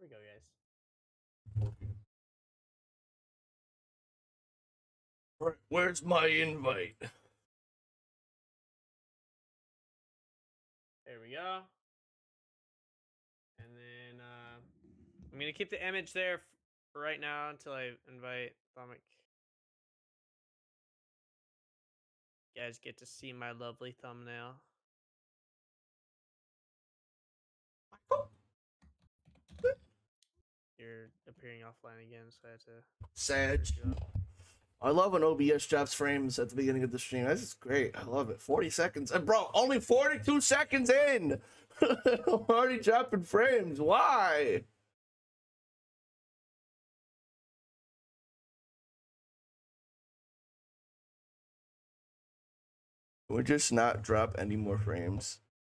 we go, guys. Where's my invite? There we go. And then I'm gonna keep the image there for right now until I invite Thamic. You guys get to see my lovely thumbnail. You're appearing offline again, so I had to. Sag. I love when OBS drops frames at the beginning of the stream. This is great. I love it. 40 seconds. And bro, only 42 seconds in. I'm already dropping frames. Why? We're just not drop any more frames.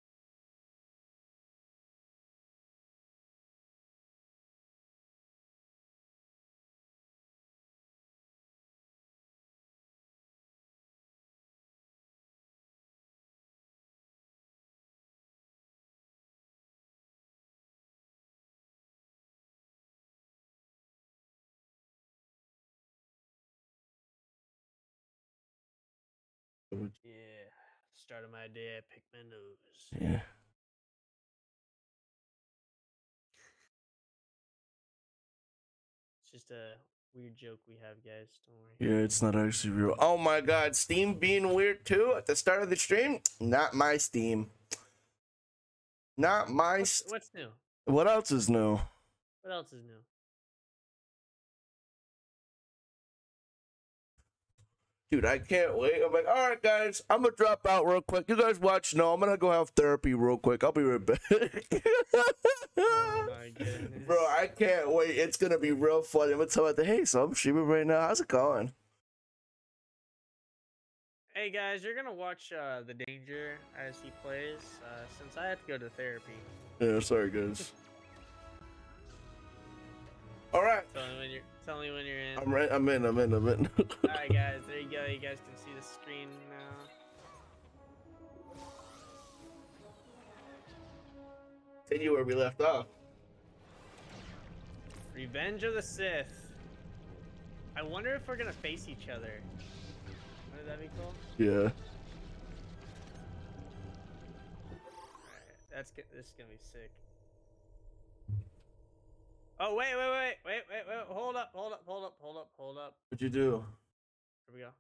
Yeah, start of my day, I pick my nose. Yeah. It's just a weird joke we have, guys. Don't worry. Yeah, it's not actually real. Oh my god, Steam being weird too at the start of the stream? Not my Steam. Not my What's new? What else is new? What else is new? Dude, I can't wait. I'm like, all right, guys, I'm gonna drop out real quick. You guys watch. No, I'm gonna go have therapy real quick. I'll be right back. Oh my goodness. Bro, I can't wait. It's gonna be real funny. I'm gonna tell you, hey, so I'm streaming right now. How's it going? Hey guys, you're gonna watch the Danger as he plays, since I have to go to therapy. Yeah, sorry, guys. All right. Tell me when you're in. I'm right. I'm in. All right, guys. There you go. You guys can see the screen now. Continue where we left off. Revenge of the Sith. I wonder if we're gonna face each other. Wouldn't that be cool? Yeah. Alright, this is gonna be sick. Oh wait! Hold up! What'd you do? Here we go.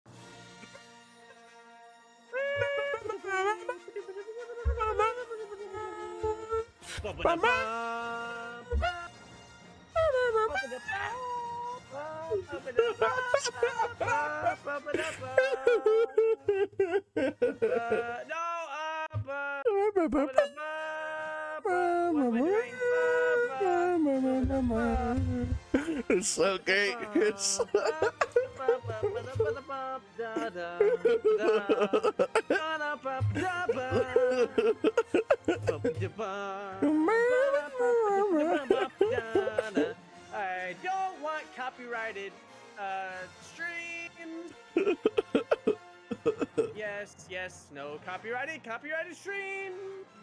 It's so great. It's I don't want copyrighted streams. Yes, no copyrighted stream.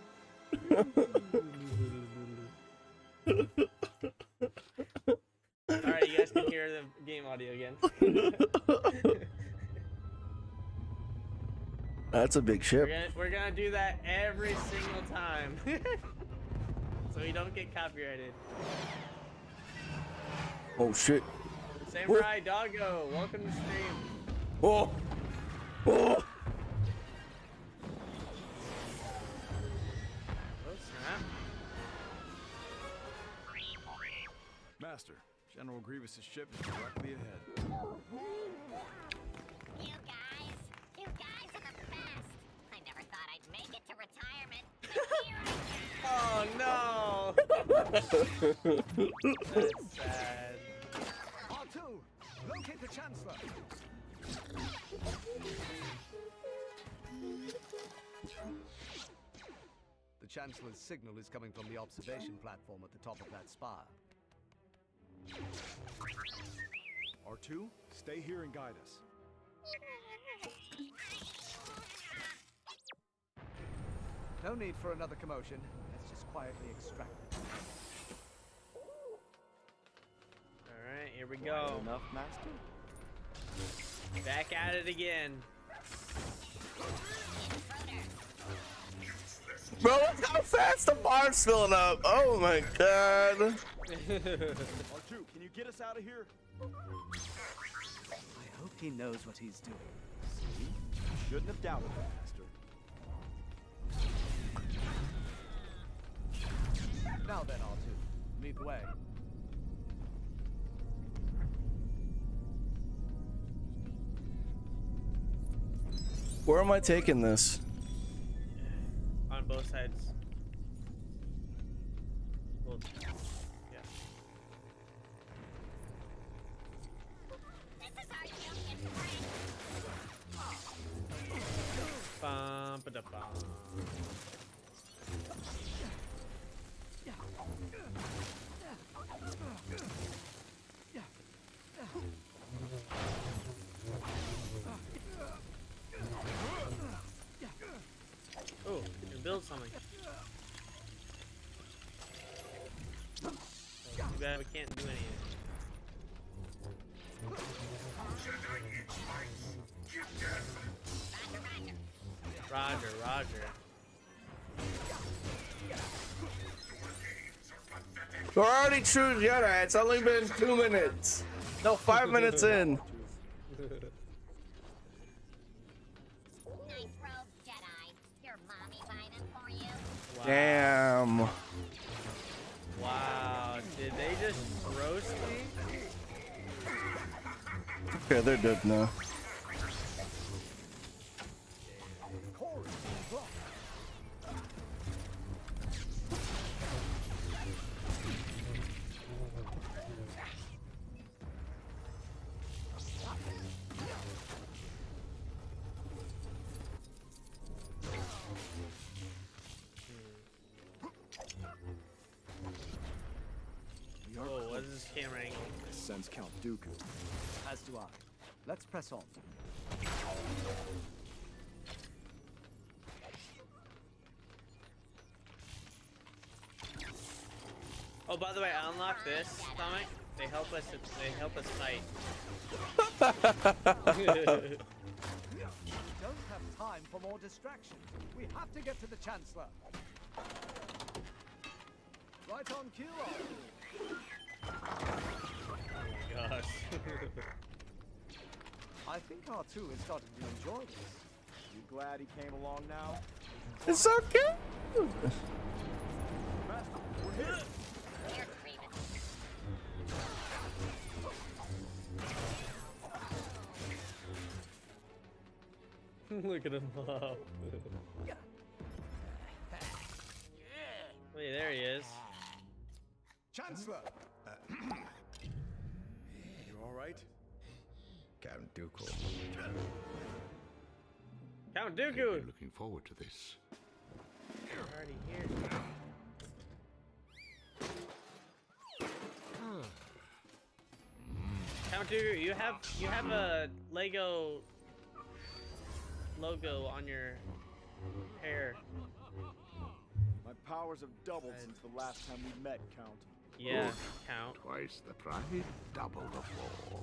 Alright, you guys can hear the game audio again. That's a big ship. We're gonna do that every single time. So we don't get copyrighted. Oh shit. Samurai Doggo, welcome to stream. Oh. Oh. Master, General Grievous's ship is directly ahead. You guys are the best. I never thought I'd make it to retirement. Oh no! That's sad. R2, locate the Chancellor. The Chancellor's signal is coming from the observation platform at the top of that spire. R2, stay here and guide us. No need for another commotion. Let's just quietly extract it. Here we go. Enough, master? Back at it again. Bro, look how fast the bar's filling up. Oh my god. R2, can you get us out of here? I hope he knows what he's doing. See? Shouldn't have doubted it, master. Now then, R2, lead the way. Where am I taking this? On both sides. Well, yeah. This is our union friend. Bum, ba, da, bum. Oh, you can build something. Oh, too bad we can't do anything. Roger, Roger. We're already true Jedi. It's only been 2 minutes. No, 5 minutes in. Nice robe, Jedi. Your mommy buy them for you? Wow. Damn. Wow, did they just roast me? Okay, they're dead now. Oh, what is this camera angle? I sense Count Dooku. As do I. Let's press on. Oh, by the way, I unlocked this stomach. They help us. They help us fight. We don't have time for more distractions. We have to get to the Chancellor. Right on cue, R2. Gosh. I think R2 is starting to enjoy this. You glad he came along now? It's so cute. Master, we're here. Here's Grievous. Look at him up. Wait, there he is. Chancellor! You alright? Count Dooku. Count Dooku. Looking forward to this. Already here. Count Dooku, you have a Lego logo on your hair. My powers have doubled since the last time we met, Count. Yeah, Count. Twice the pride, double the fall.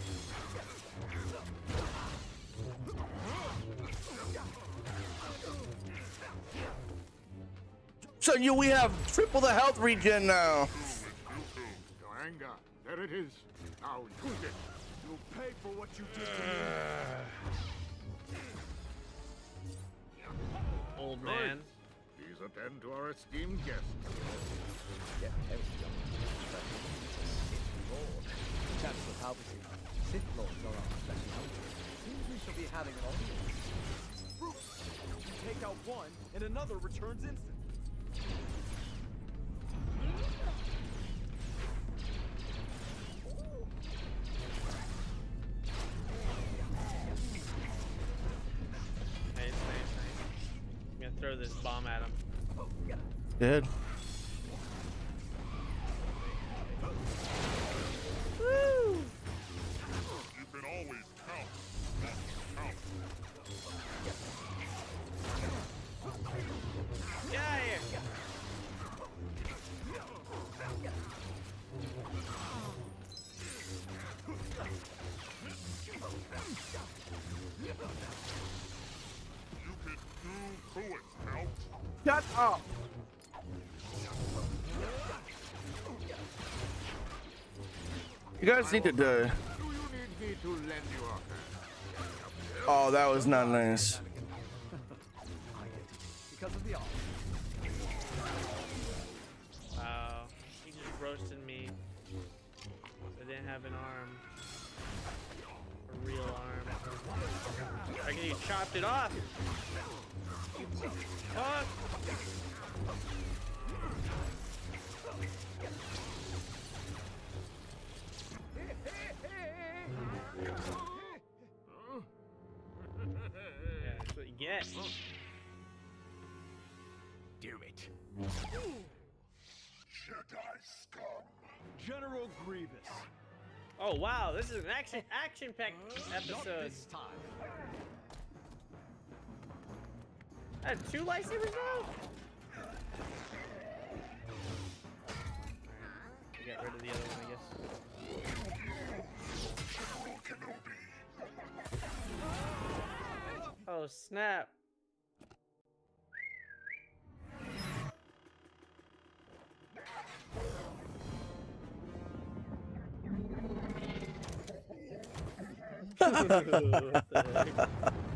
So we have triple the health regen now. Your anger, there it is. Now use it. You'll pay for what you did to me. Old man. Please attend to our esteemed guest. Chancellor Palpatine, Sith Lords are our special hunter. Seems we shall be having an audience. Bruce, you take out one, and another returns instantly. Nice. I'm gonna throw this bomb at him. Good. You can always count. Get out of here! Shut up. You guys need to do. Do you need me to lend you a hand? Oh, that was not nice. Because of the art. Wow. He just roasted me. I didn't have an arm. A real arm. I can just chopped it off. Fuck. Yeah, that's what you get. Do it. General Grievous. Oh wow, this is an action-packed episode. This time. I had 2 lightsabers now? I got rid of the other one, I guess. Oh snap. What the heck?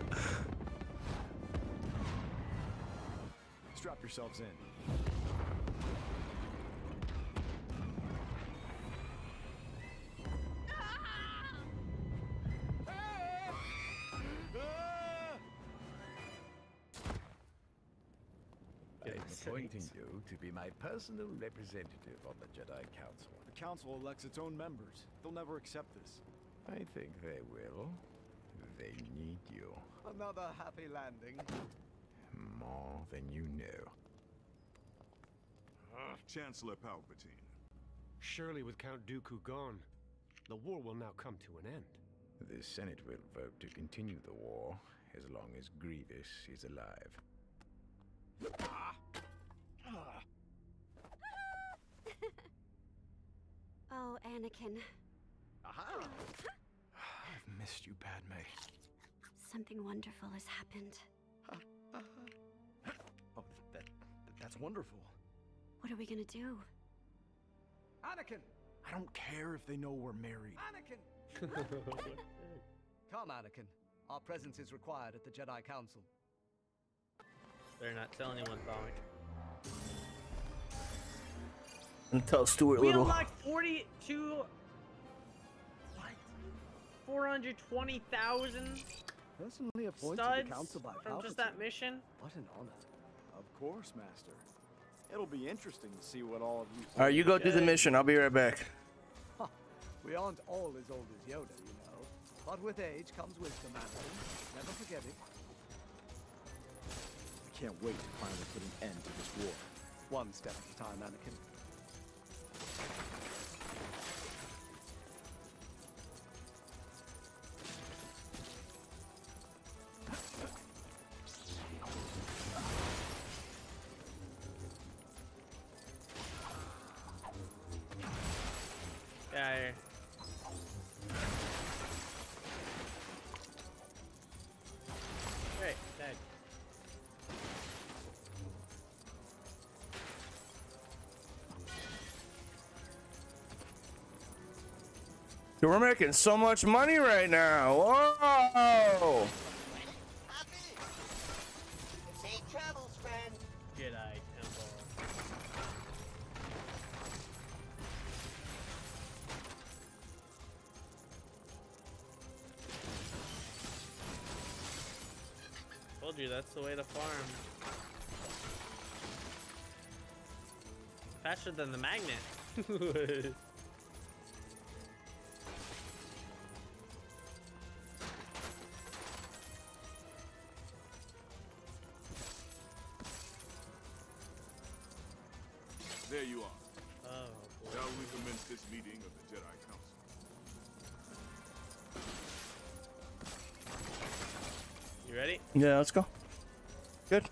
Strap yourselves in. I'm appointing you to be my personal representative on the Jedi Council. The council elects its own members. They'll never accept this. I think they will. They need you. Another happy landing. More than you know. Chancellor Palpatine. Surely with Count Dooku gone, the war will now come to an end. The Senate will vote to continue the war as long as Grievous is alive. Oh, Anakin. Aha! I've missed you, Padme. Something wonderful has happened. Oh, that's wonderful. What are we gonna do? Anakin! I don't care if they know we're married. Anakin! Come, Anakin. Our presence is required at the Jedi Council. Better not tell anyone, Thomik. And tell Stuart We Little. unlocked 42. What? 420,000 Personally appointed to studs the council by from just Palpatine. that mission. What an honor. Of course, Master. It'll be interesting to see what all of you. All right, you go do the mission. I'll be right back. We aren't all as old as Yoda, you know. But with age comes wisdom, Anakin. Never forget it. I can't wait to finally put an end to this war. One step at a time, Anakin. Yeah. Here. Great, dead. Dude, we're making so much money right now. Whoa! Safe travels, friend. Jedi Temple. Told you that's the way to farm. Faster than the magnet. There you are. Oh, boy. Shall we commence this meeting of the Jedi Council? You ready? Yeah, let's go. Good.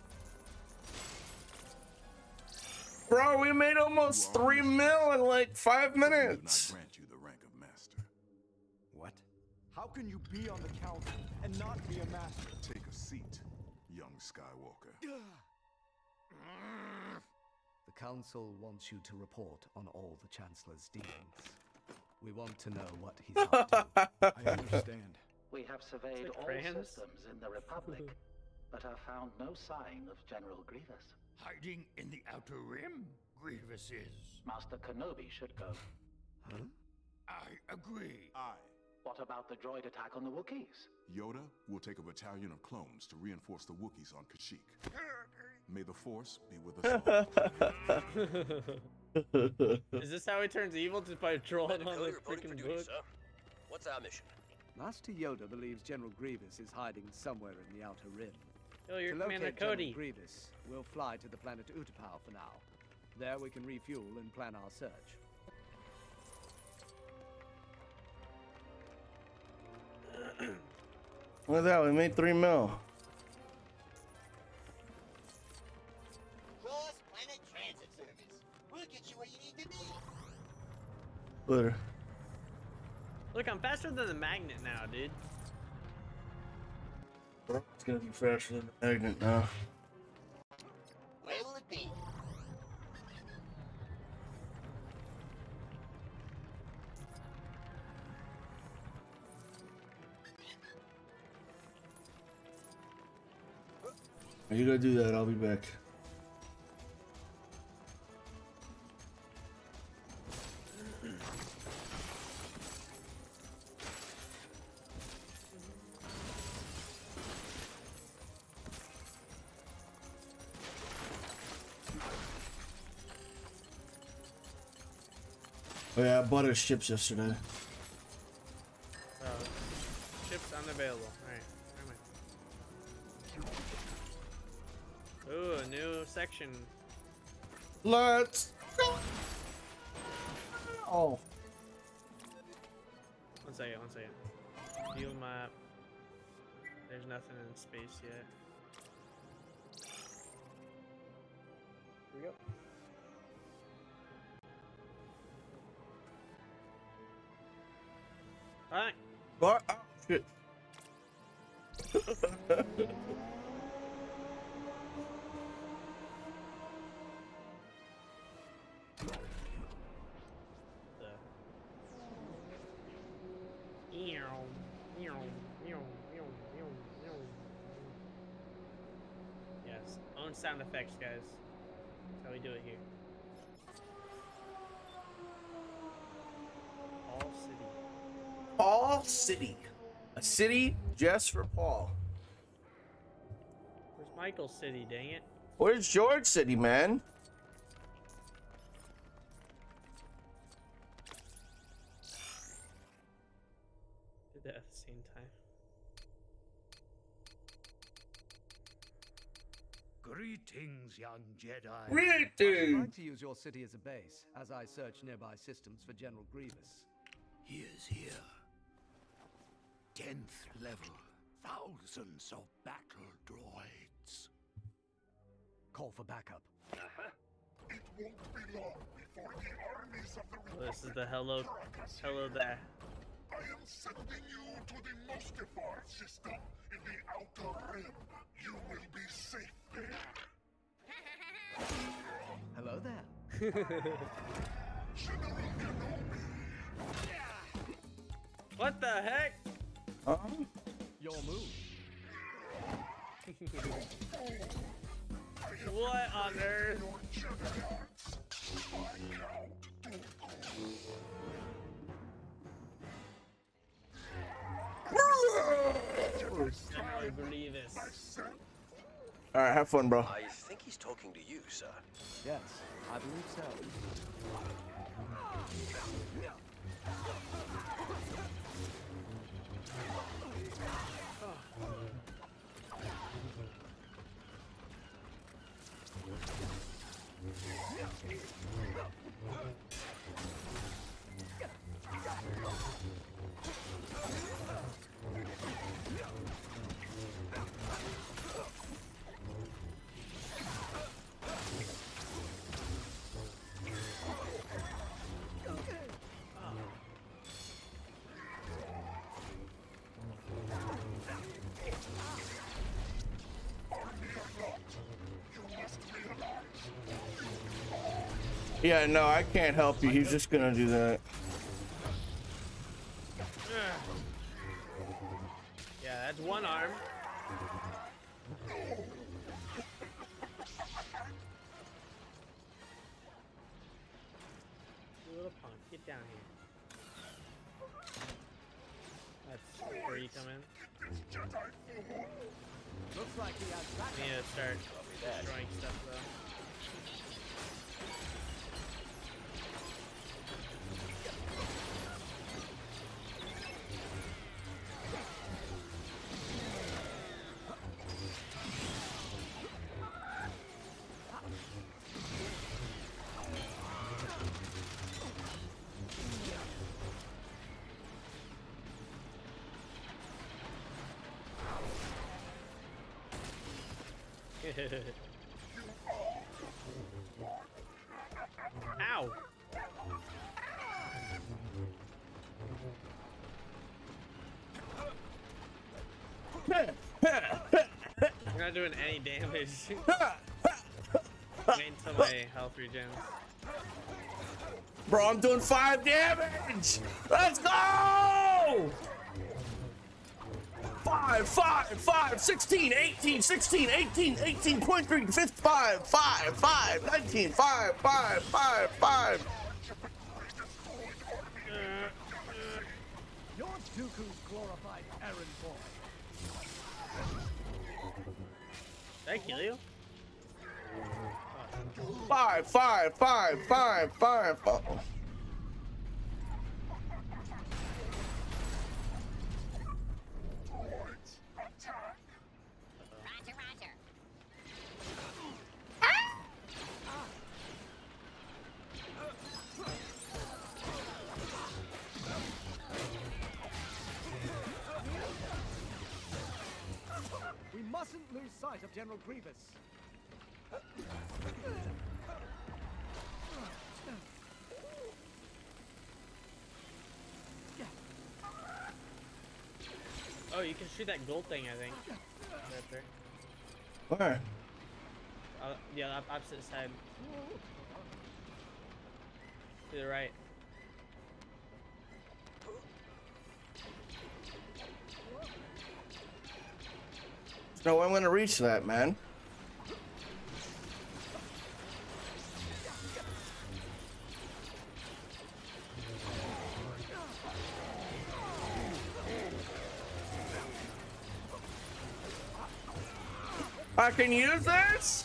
Bro, we made almost 3 mil in like 5 Do not minutes. grant you the rank of master. What? How can you be on the council and not be a master? Take a seat, young Skywalker. The Council wants you to report on all the Chancellor's dealings. We want to know what he's up to. I understand. We have surveyed Like all crayons? systems in the Republic, but have found no sign of General Grievous. Hiding in the Outer Rim, Grievous is. Master Kenobi should go. Huh? I agree. Aye. What about the droid attack on the Wookiees? Yoda will take a battalion of clones to reinforce the Wookiees on Kashyyyk. May the Force be with us all. Is this how he turns evil, just by drawing on the freaking book? What's our mission? Master Yoda believes General Grievous is hiding somewhere in the Outer Rim. Oh, you're To Commander locate Cody. General Grievous, we'll fly to the planet Utapau for now. There we can refuel and plan our search. Look at that, we made 3 mil. Cross-planet transit service. We'll get you where you need to be. Butter. Look, I'm faster than the magnet now, dude. It's gonna be faster than the magnet now. Where will it be? You gotta do that, I'll be back. Oh yeah, I bought his ships yesterday. Ships unavailable. Alright, ooh, a new section. Let's go! Oh. One second. View map. There's nothing in space yet. Here we go. Alright. What? Oh, shit. Yes, own sound effects, guys. That's how we do it here. All City. Paul City. A city just for Paul. Where's Michael's City, dang it? Where's George City, man? Did that at the same time. Greetings, young Jedi. I'd Greetings! like to use your city as a base, as I search nearby systems for General Grievous. He is here. 10th level. Thousands of battle droids. Call for backup. It won't be long before the armies of the Well, this is the hello there. I am sending you to the Mustafar system in the Outer Rim. You will be safe there. Hello there. General Kenobi. What the heck? Your move. What on earth? General Grievous. Alright, have fun, bro. I think he's talking to you, sir. Yes, I believe so. Yeah, no, I can't help you. He's just gonna do that. Yeah, that's one arm. You little punk, get down here. That's where you come in. Looks like he has that. We need to start destroying stuff though. Ow! You're not doing any damage. Wait until my health regens. Bro, I'm doing 5 damage. Let's go! 5, 5, 5, 16, 18, 16, 18, 18.3, 55, 5, 5, 19, 5, 5, 5, 5. You're Dooku's glorified errand boy. Did I kill you? 5, 5, 5, 5, 5. Oh. Roger, roger. We mustn't lose sight of General Grievous. Oh, you can shoot that gold thing, I think. Right there. Where? Yeah, opposite side. To the right. No way I'm gonna reach that, man. I can use this?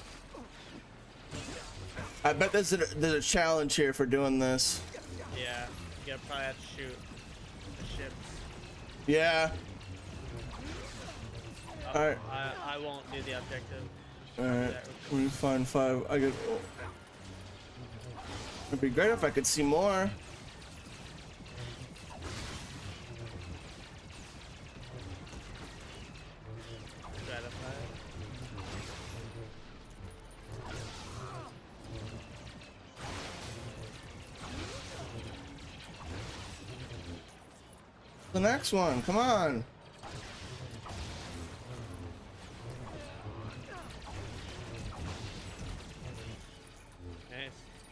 I bet there's a challenge here for doing this. Yeah, you gotta probably have to shoot the ships. Yeah. Alright. I won't do the objective. Alright. Let me find 5. I could. It'd be great if I could see more. The next one, come on. Nice.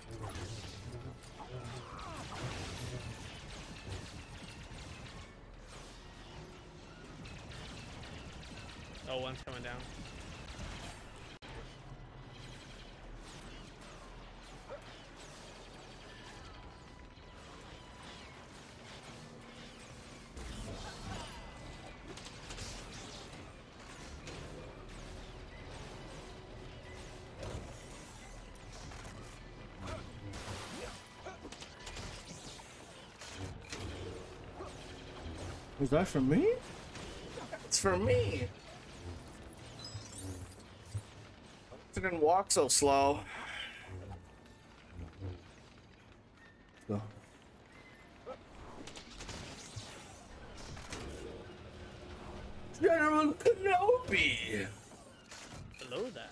Oh, one's coming down. Was that for me? It's for me. I didn't walk so slow. Go. General Kenobi. Below that.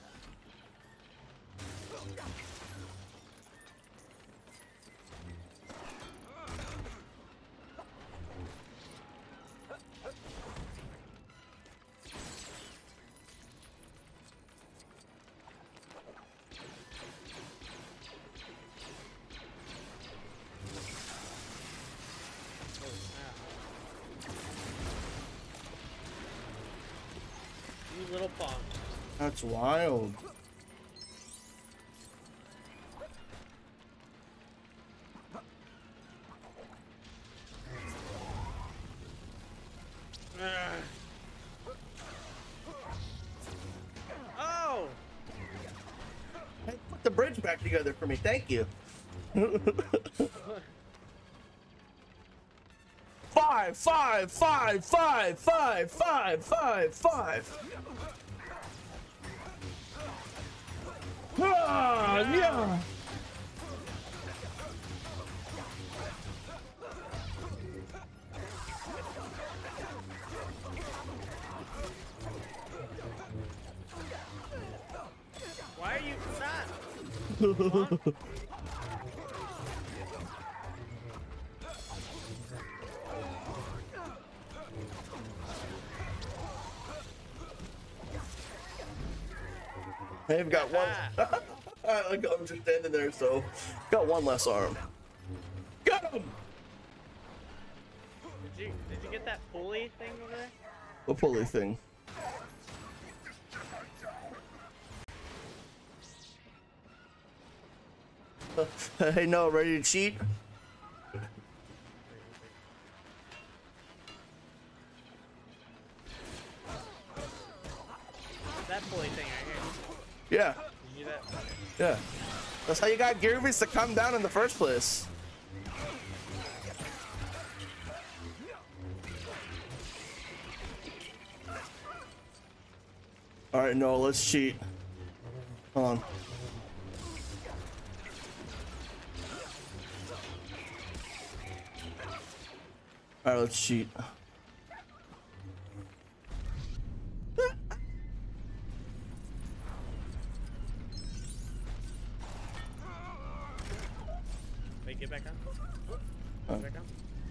bomb. That's wild. Oh! Hey, put the bridge back together for me. Thank you. Five. Ah, yeah. Why are you not? I've got one. I'm just standing there, so got one less arm. Got him. Did you get that pulley thing over there? What pulley thing? Hey, no, ready to cheat? That pulley thing right here. Yeah. You do that? Yeah. That's how you got Grievous to come down in the first place. Alright, no, let's cheat. Hold on. Alright, let's cheat. Wait, get back on. Get back on.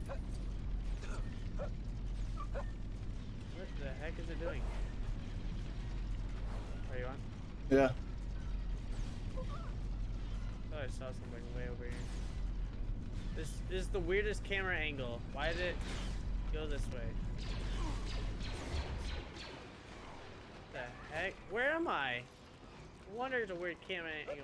What the heck is it doing? Are you on? Yeah. Oh, I saw something way over here. This is the weirdest camera angle. Why did it go this way? The heck? Where am I? No wonder it's a weird camera angle.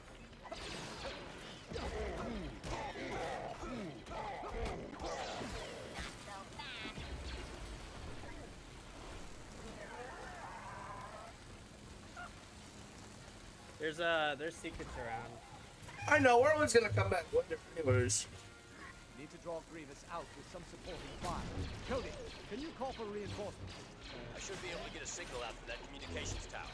There's secrets around. I know, we're always gonna come back one different universe. Need to draw Grievous out with some supporting fire. Cody, can you call for reinforcements? I should be able to get a signal out from that communications tower.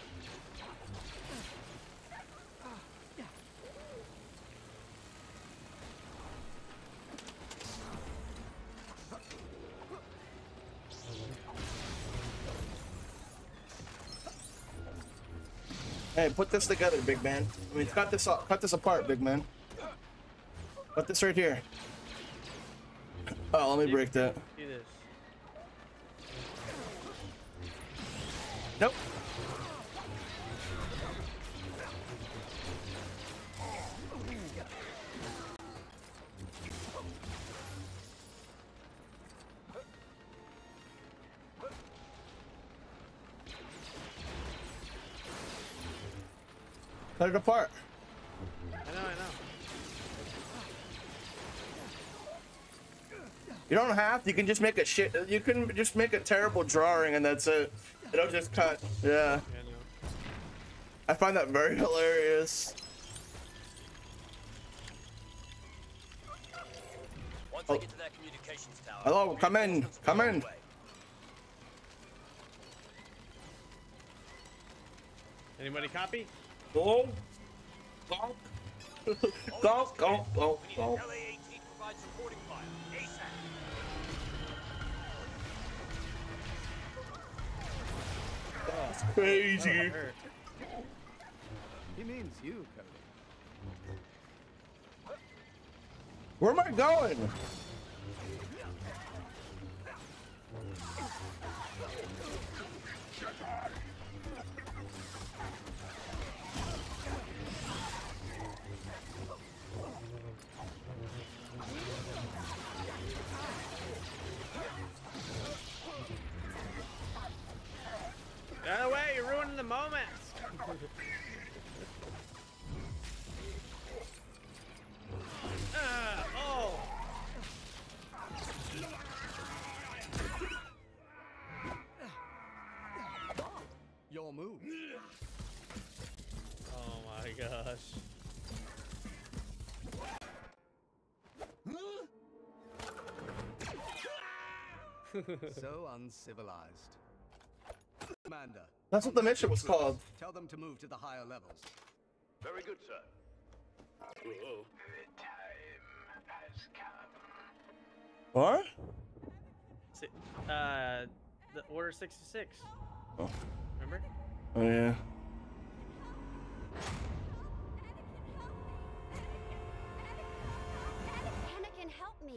Hey, put this together, big man. I mean, cut this apart, big man. Put this right here. Oh, let me break that. Do this. Nope. Cut it apart. I know. You don't have to. You can just make a shit. You can just make a terrible drawing, and that's it. It'll just cut. Yeah. I know. I find that very hilarious. Once I get to that communications tower. Hello, come in. Come in. Anybody copy? Go. Go. Go. Go. Go. Go. LA-18 provides supporting fire. ASAP. That's crazy. He means you, Cody. Where am I going? Get away, you're ruining gosh. So uncivilized. Commander. That's what the mission was called. Tell them to move to the higher levels. Very good, sir. The time has come. What? The Order 66. Oh. Remember? Oh yeah. Anakin, help me.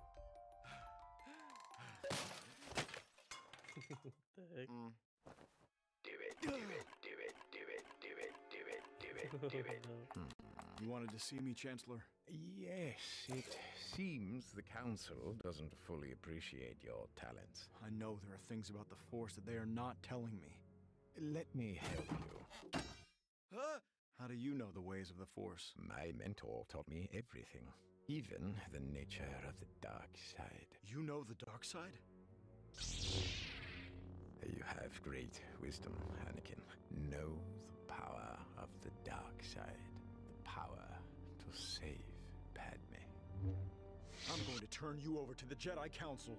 The heck? Do it, do it, do it, do it, do it, do it, do it, do it. You wanted to see me, Chancellor? Yes, it seems the Council doesn't fully appreciate your talents. I know there are things about the Force that they are not telling me. Let me help you. Huh? How do you know the ways of the Force? My mentor taught me everything, even the nature of the dark side. You know the dark side? You have great wisdom, Anakin. Know the power of the dark side. The power to save Padme. I'm going to turn you over to the Jedi Council.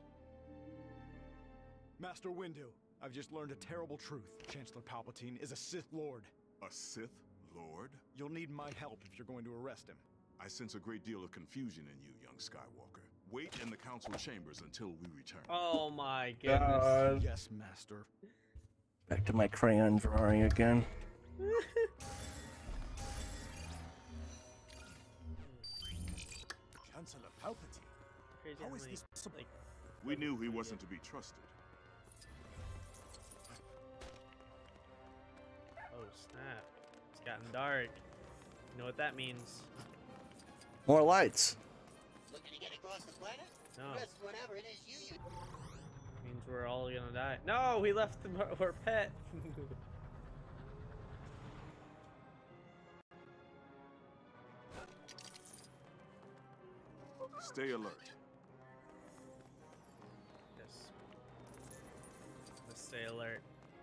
Master Windu, I've just learned a terrible truth. Chancellor Palpatine is a Sith Lord. A Sith Lord? You'll need my help if you're going to arrest him. I sense a great deal of confusion in you, young Skywalker. Wait in the council chambers until we return. Oh my goodness. God. Yes, Master. Back to my crayon drawing again. Chancellor Palpatine. Crazy How how is many, this possible? like, We knew he wasn't to be trusted. oh snap. It's gotten dark. You know what that means? More lights. Looking to get across the planet? No. Press whatever it is you use. Means we're all gonna die. No, we left our pet. Stay alert. Yes. Let's stay alert.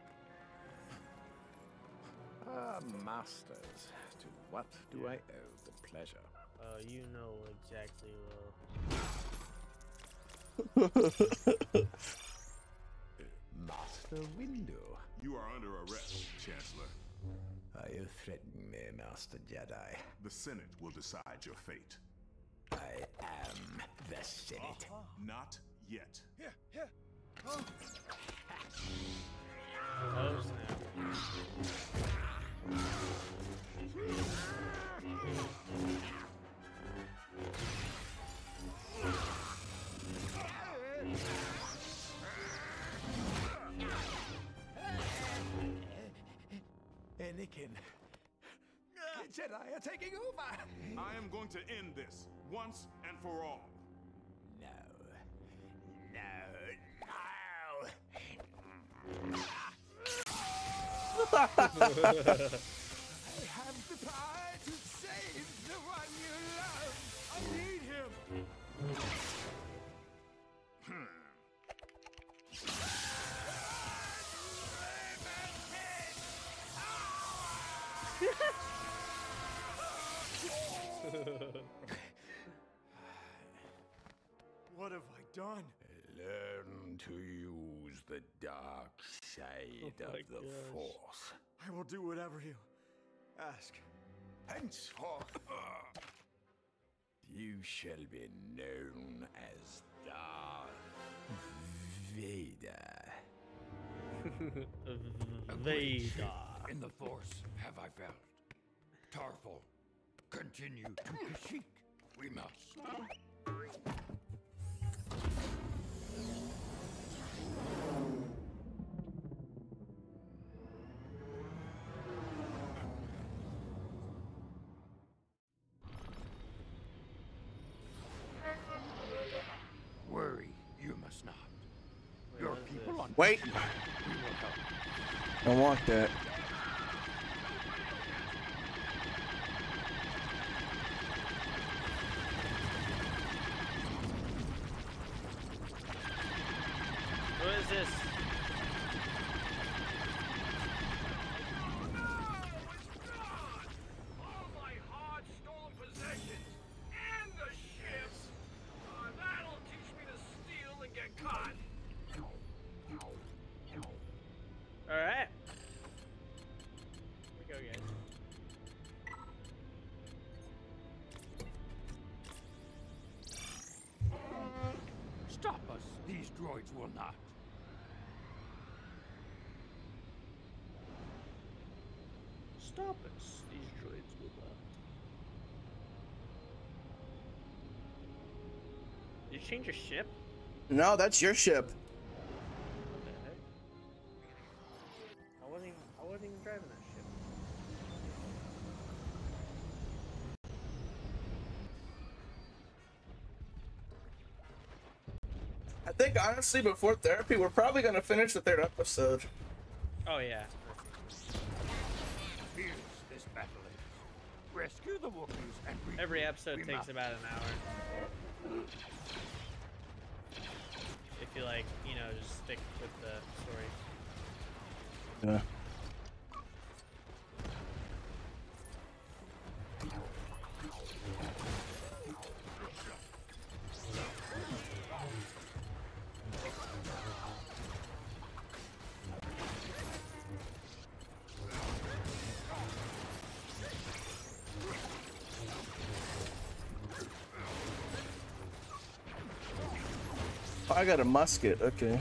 Ah, masters, to what do I owe the pleasure? You know exactly Master Windu. You are under arrest, Chancellor. Are you threatening me, Master Jedi? The Senate will decide your fate. I am the Senate. Not yet. Here. Oh. Oh snap. Anakin. The Jedi are taking over. I am going to end this once and for all. No. I have the power to save the one you love. I need him. What have I done? Learn to use the dark side of the Force. I will do whatever you ask. Henceforth, you shall be known as Darth Vader. Vader. In the Force, have I found. Tarful, continue to Kashyyyk. We must. Worry, you must not. Your people on Wait. Kashyyyk, we will help. I want that. What is this? Oh my droids will not. Stop us. These droids will not. Did you change your ship? No, that's your ship. What the heck? I wasn't even driving that ship. I think honestly, before therapy, we're probably gonna finish the 3rd episode. Oh yeah. Here's this battle is. Rescue the Wookiees and Every episode we takes must. about an hour. If you like, you know, just stick with the story. Yeah. I got a musket, okay.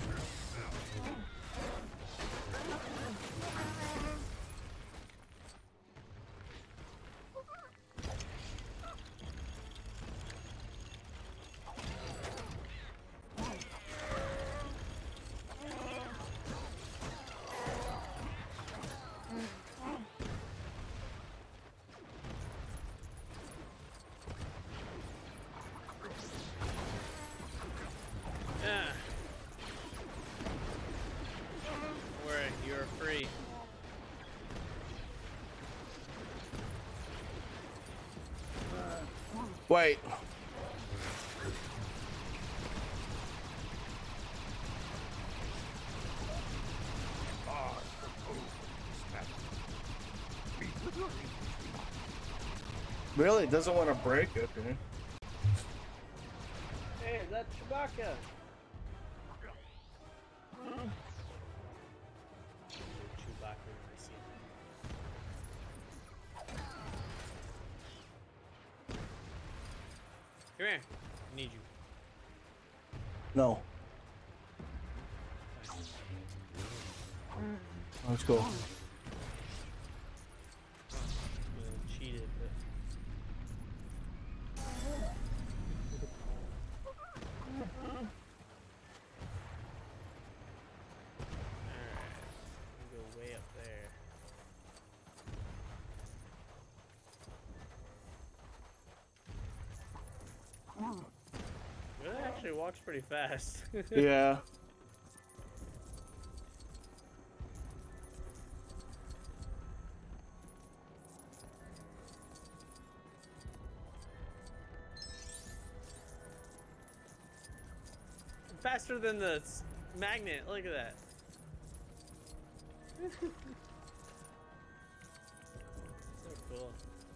Yeah. Where you're free. Wait. Really? Doesn't want to break? Okay. Hey, is that Chewbacca? Chewbacca when I see him. Come here. I need you. No. Let's go. Cheated, but... Go way up there. It actually walks pretty fast. Yeah. Faster than the magnet. Look at that. So cool.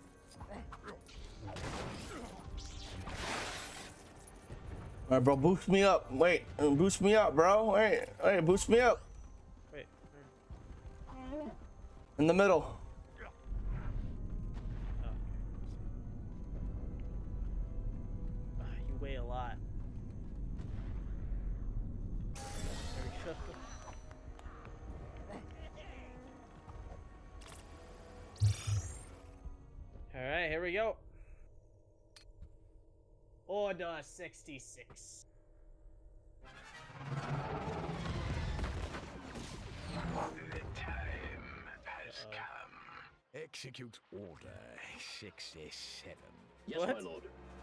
Alright, bro, boost me up. Wait, boost me up, bro. Wait, boost me up. Wait. In the middle. You weigh a lot. There we go. Alright, here we go. Order 66. The time has come. Execute Order 67. Yes, what? My lord.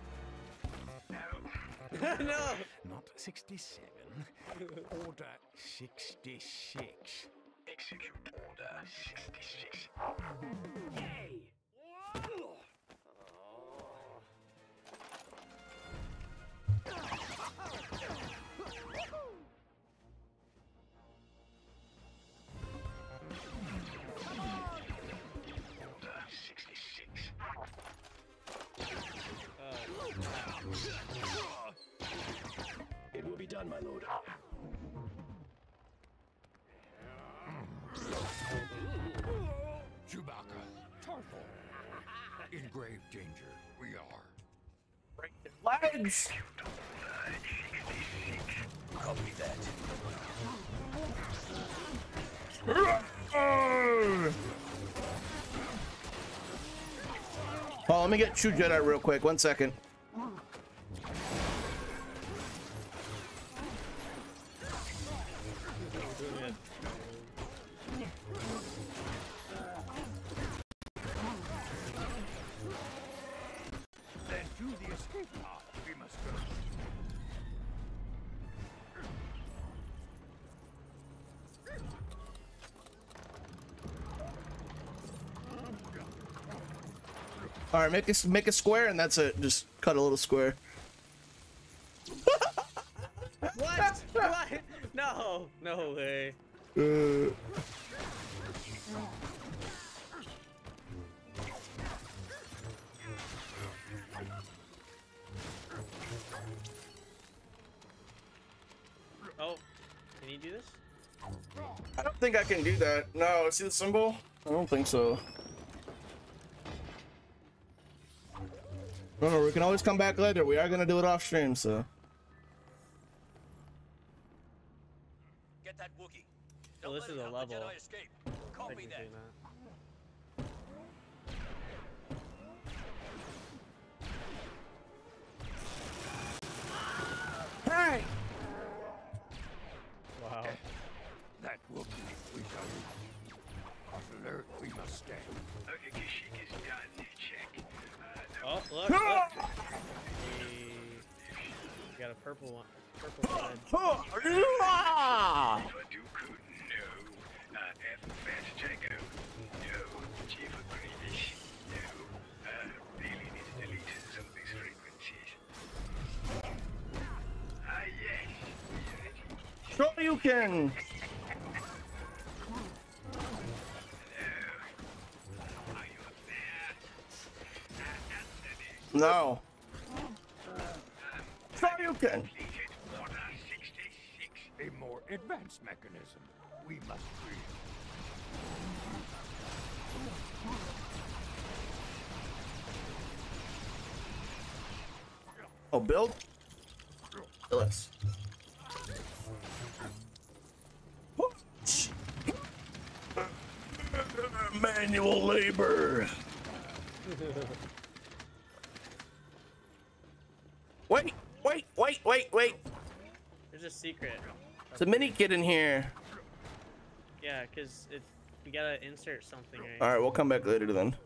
No. No. Not 67. Order 66. Execute Order 66. Yay! It will be done, my lord. Chewbacca, Tarful. In grave danger, we are. Break their legs! Copy that. let me get True Jedi real quick. 1 second. Then to the escape pod we must go. All right, make a square, and that's it. Just cut a little square. What? What? No, no way. Oh, can you do this? I don't think I can do that. No, see the symbol? I don't think so. No, we can always come back later. We are gonna do it off stream, so. Get that Wookiee. Oh, this is a level. Jedi escape. Copy that. Hey! Wow. That Wookiee we shall reach. Off alert we must stay. Okay, Kashyyyk is done. Check. Oh, look, look. We got a purple one. Purple one. For Dooku, no. Fast Jago, no. Chief of Greenish, no. Really need to delete some of these frequencies. Ah, yes. Sure you can. No. Sure you can. A more advanced mechanism we must create. Oh, build? Let's. Manual labor. Wait. There's a secret. There's a mini kit in here. Yeah, cause we gotta insert something right. All right, we'll come back later then.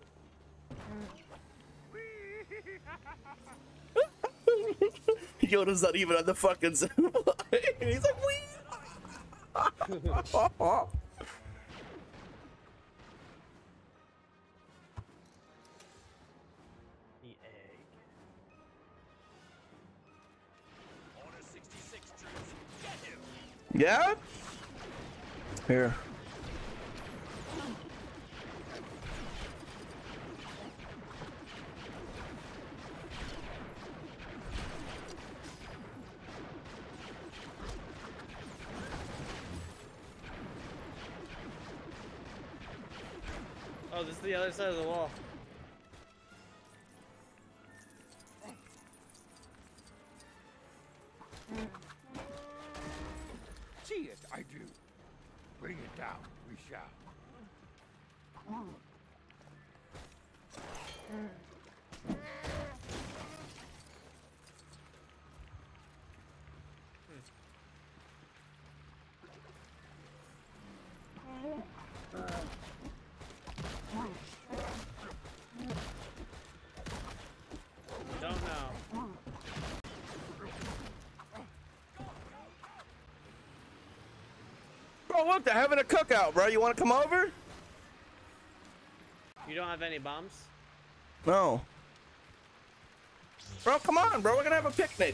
Yoda's not even on the fucking symbol. He's like, wee. The egg. Order 66 troops. Get him. Yeah? Here. Oh, this is the other side of the wall. See it, I do. Bring it down, we shall. Don't know. Bro, look, they're having a cookout, bro. You want to come over? You don't have any bombs? No. Bro, come on, bro. We're gonna have a picnic.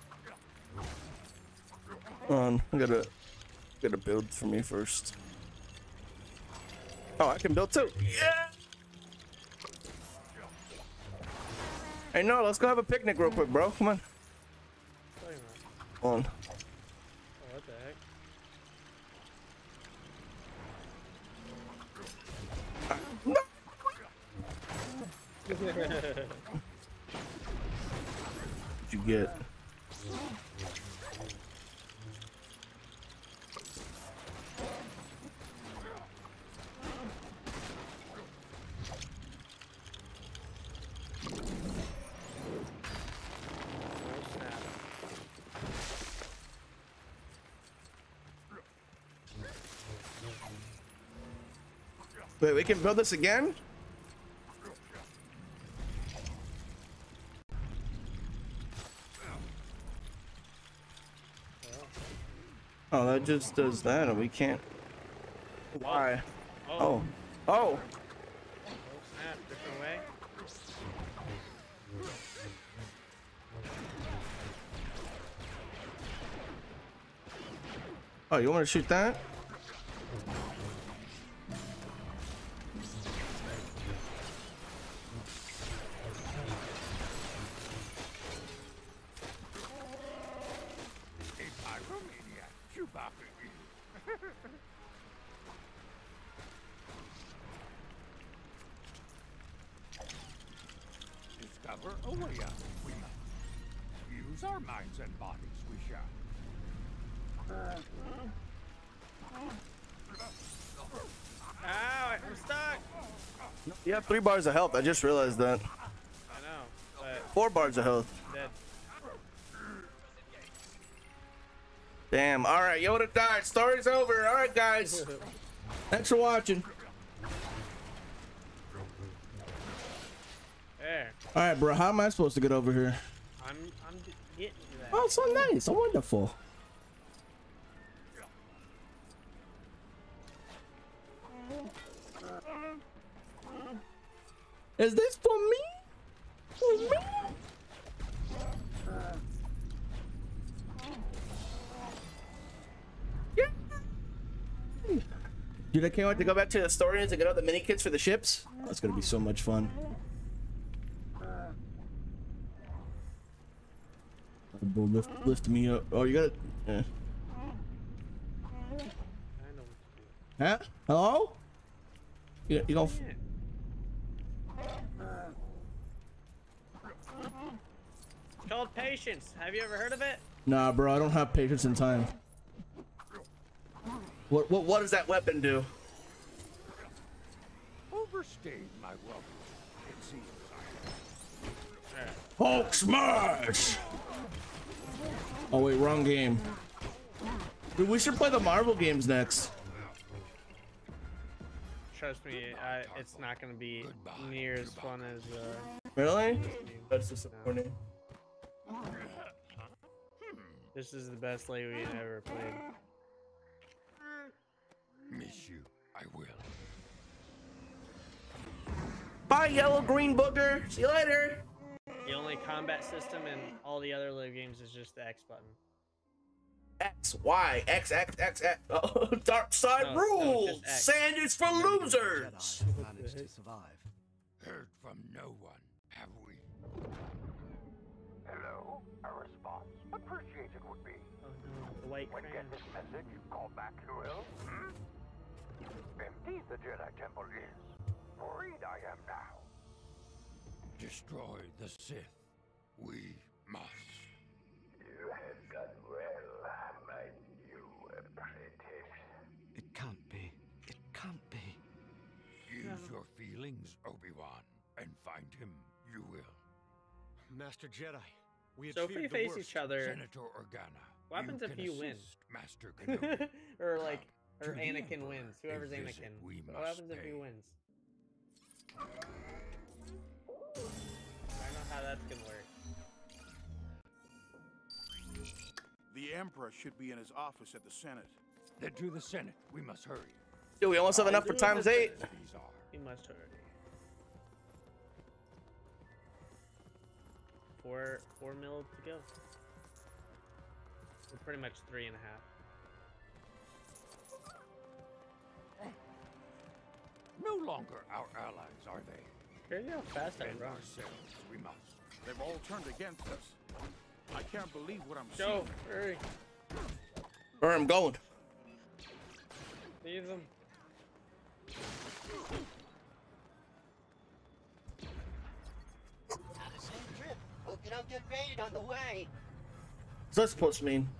Hold on, I gotta build for me first. Oh, I can build too. Yeah. Hey, no, let's go have a picnic real quick, bro. Come on. Hold on. Oh, what the heck? What'd you get? Wait, we can build this again? Oh, that just does that, and we can't. Why? Oh. Oh. Snap, different way. Oh, you want to shoot that? Discover a way out. We must use our minds and bodies. We shall. Ow, I'm stuck. You have 3 bars of health. I just realized that. I know, but 4 bars of health. dead. Damn. All right, Yoda died. Story's over. All right, guys. Thanks for watching. There. All right, bro. How am I supposed to get over here? I'm getting to that. Oh, so nice. So wonderful. Is this for me? For me? Yeah. Dude, I can't wait to go back to the Astorians and get all the mini kits for the ships. That's gonna be so much fun. Bro, lift me up. Oh, you gotta. Yeah. Huh? Hello? You don't. It's called patience. Have you ever heard of it? Nah, bro. I don't have patience and time. What does that weapon do? Overstayed my welcome. It seems Hulk smash! Oh wait, wrong game. Dude, we should play the Marvel games next. Trust me, it's not gonna be near as fun as. Really? That's disappointing. This is the best Lego game I've ever played. miss you. I will. Bye, yellow green booger. See you later. The only combat system in all the other Lego games is just the X button. X, Y, X, X, X, X. Oh, dark side rules. Sand is for losers. Managed to survive. Heard from no one, have we? Hello? A response? Appreciated would be. Oh no, the white When crayon. get this message, call back you will. Empty the Jedi Temple is. Freed I am now. Destroy the Sith. We must. You have done well, my new apprentice. It can't be. It can't be. Use your feelings, Obi-Wan, and find him. You will. Master Jedi, we had So if we feared the face worst. each other, Senator Organa. what happens if can you win? assist Master Kenobi. Or like, or To the Anakin Emperor, wins. a Whoever's visit Anakin. we What must happens if he pay. wins? I don't know how that's gonna work. The Emperor should be in his office at the Senate. Then to the Senate. We must hurry. Dude, we almost have enough for times 8. These are. He must hurry. 4 mil to go. We're pretty much 3.5. No longer our allies, are they? Crazy how fast I Defend run. ourselves, we must. They've all turned against us. I can't believe what I'm Go, seeing. hurry. Where I'm going. Leave them. Not a safe trip. Hope you don't get raided on the way. What's that supposed to mean?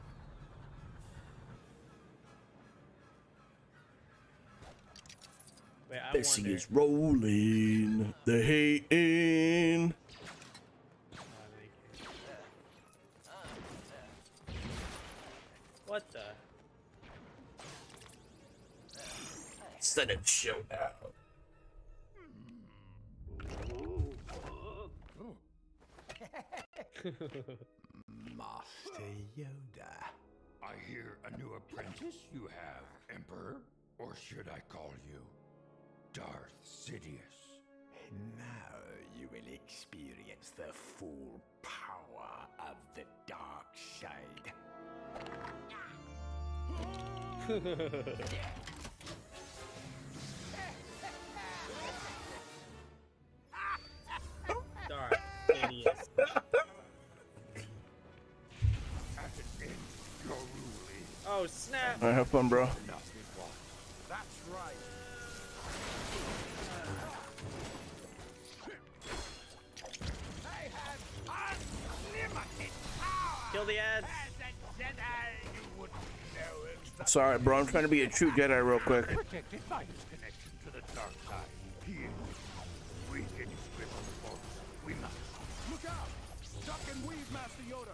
Wait, I This wonder. is rolling. The hating. What the? Senate showdown. Master Yoda. I hear a new apprentice you have, Emperor? Or should I call you Darth Sidious? Now you will experience the full power of the dark side. Darth Sidious. Oh snap! Alright, have fun, bro. That's right. Kill the ads. Sorry, bro. I'm trying to be a true Jedi real quick. Protected by his connection to the dark side. He is weak in his grip on the Force. We must. Look out! Duck and weave, Master Yoda.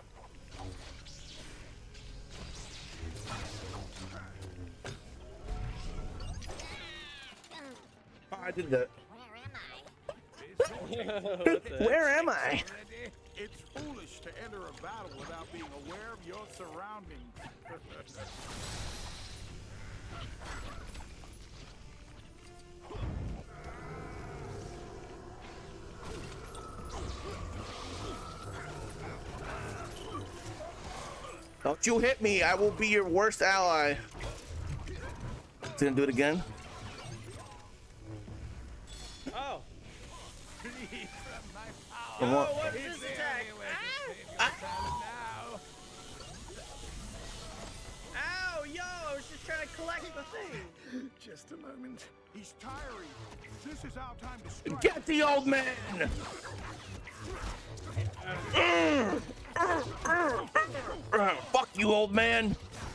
Oh, I did that. Where am I? It's foolish to enter a battle without being aware of your surroundings. Don't you hit me. I will be your worst ally. Gonna do it again. Oh. And what? What's this attack? Ow, yo, I was just trying to collect the thing. Just a moment. He's tiring. This is our time to strike. Get the old man! Fuck you, old man!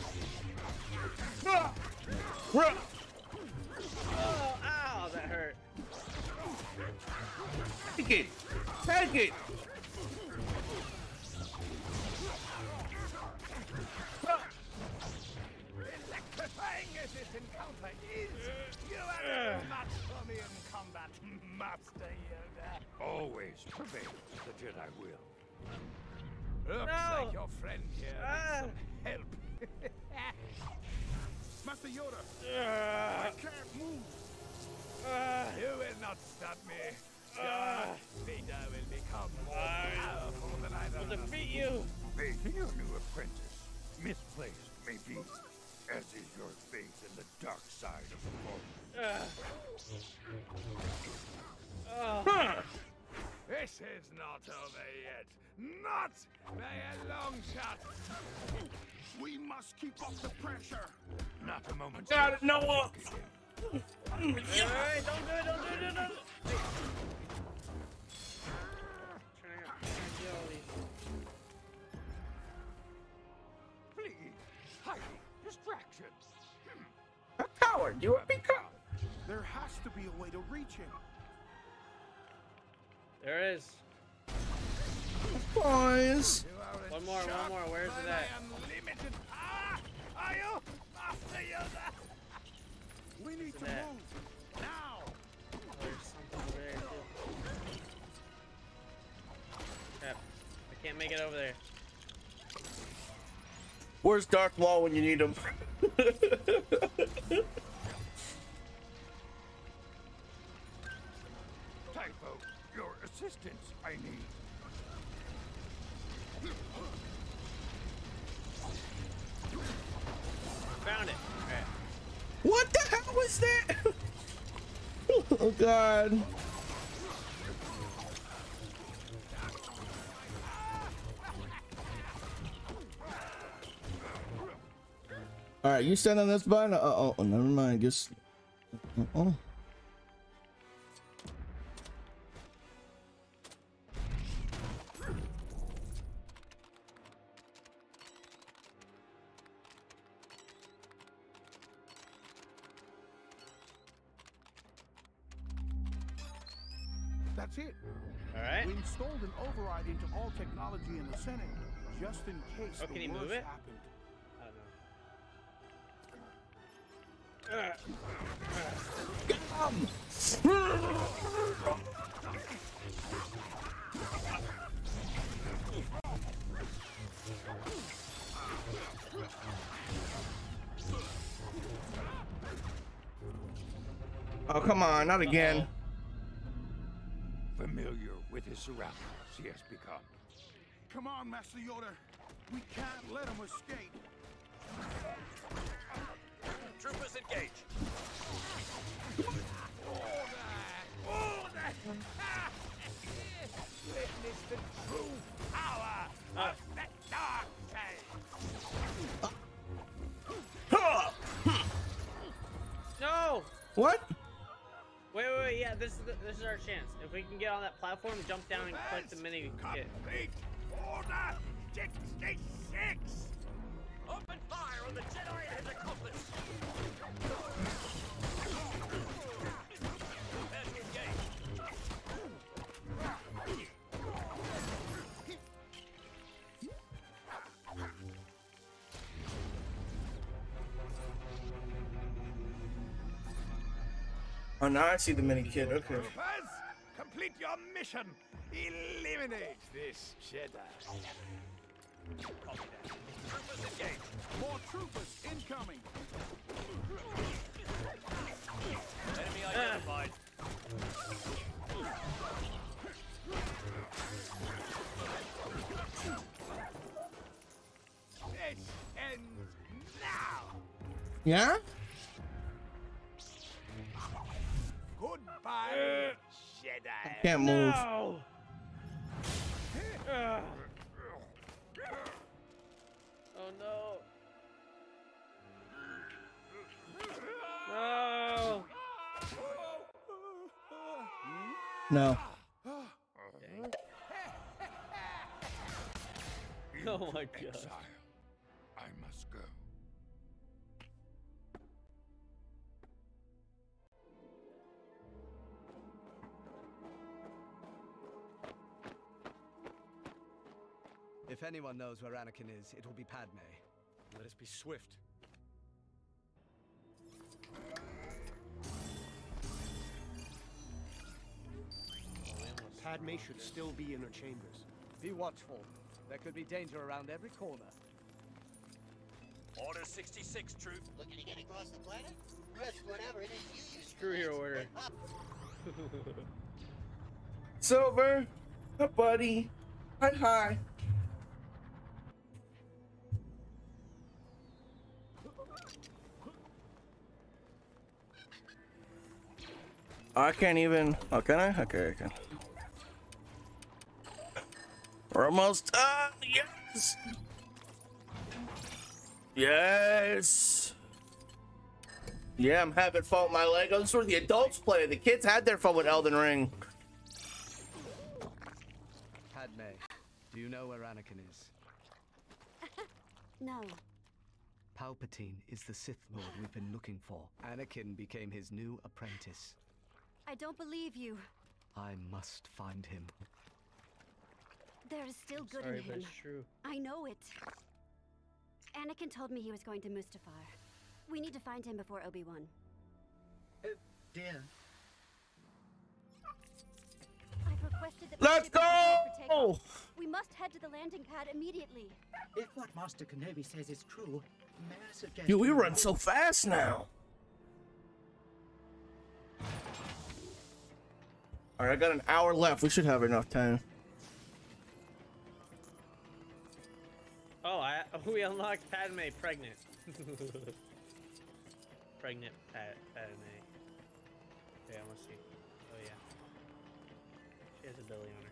Oh, ow, that hurt. Take it! Take it! Electrifying as this encounter is, you have not for me in combat, Master Yoda. Always prevails the Jedi will. Looks No. like your friend here needs some help. Master Yoda, I can't move. You will not stop me. Your leader will become more powerful than either I'll of us. defeat you. Faith in your new apprentice, misplaced maybe, as is your faith in the dark side of the Force. This is not over yet. Not by a long shot. We must keep up the pressure. Not a moment. Got it, Noah! Alright, don't do it, don't do it, don't do it. Trying to kill all these. Please, hiding, distractions. A coward! You are a coward! There has to be a way to reach him. There is. Boys! One more, where's it at? Unlimited power. Are you, Master Yoda? We need to that? move now. Oh, there's something over there too. Crap. I can't make it over there. Where's Darth Maul when you need him? Typho, your assistance I need. Found it. Alright. What the hell was that? Oh god. Alright, you stand on this button? Oh, never mind. Just. Oh. That's it. All right. We installed an override into all technology in the Senate, just in case Oh, can the he worst move it? happened. I don't know. Oh, come on, not again. Familiar with his surroundings, he has become. Come on, Master Yoda. We can't let him escape. Troopers engage. Witness the true power of the dark side. No! What? Wait, yeah, this is our chance. If we can get on that platform, jump down and collect the mini kit. Order 66! Open fire on the Jedi and his accomplice. Prepare to engage. Oh, now I see the mini kid. Okay. Troopers, complete your mission. Eliminate this Jedi. Troopers engage. More troopers incoming. Enemy identified. This ends now. Yeah? Goodbye, Jedi. Can't move. No! Oh no! No! No. Oh my god. Exile. I must go. If anyone knows where Anakin is, it will be Padme. Let us be swift. Padme should still be in her chambers. Be watchful. There could be danger around every corner. Order 66, troop. Looking to get across the planet? Press whatever it is you use. Screw your order. Silver. Hi, buddy. Hi. I can't even. Oh, can I? Okay, I can. We're almost done. Yes. Yes. Yeah, I'm having fun with my Legos. This is where the adults play. The kids had their fun with Elden Ring. Padme, do you know where Anakin is? No. Palpatine is the Sith Lord we've been looking for. Anakin became his new apprentice. I don't believe you. I must find him. There is still good Sorry, in but him. it's true. I know it. Anakin told me he was going to Mustafar. We need to find him before Obi-Wan. Dear. I've requested that we Let's ship him prepared for go! takeoff. We must head to the landing pad immediately. If what Master Kenobi says is true, may I suggest... Dude, we run so fast now. All right, I got an hour left. We should have enough time. Oh, we unlocked Padme pregnant. Pregnant Padme. Okay, I want to see. Oh yeah. She has a belly on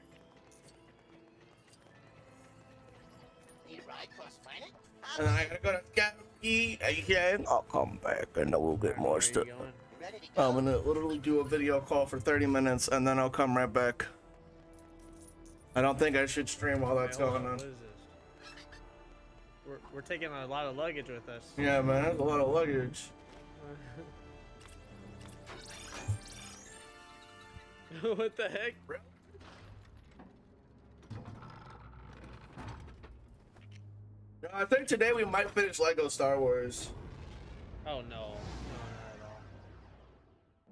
her. Need a ride cross planet? And then I gotta go to Galaxy again. I'll come back and then we'll get more stuff. I'm gonna literally do a video call for 30 minutes and then I'll come right back. I don't think I should stream while that's going on. What is this? We're taking a lot of luggage with us. Yeah, man, that's a lot of luggage. What the heck? No, I think today we might finish Lego Star Wars. Oh no, not at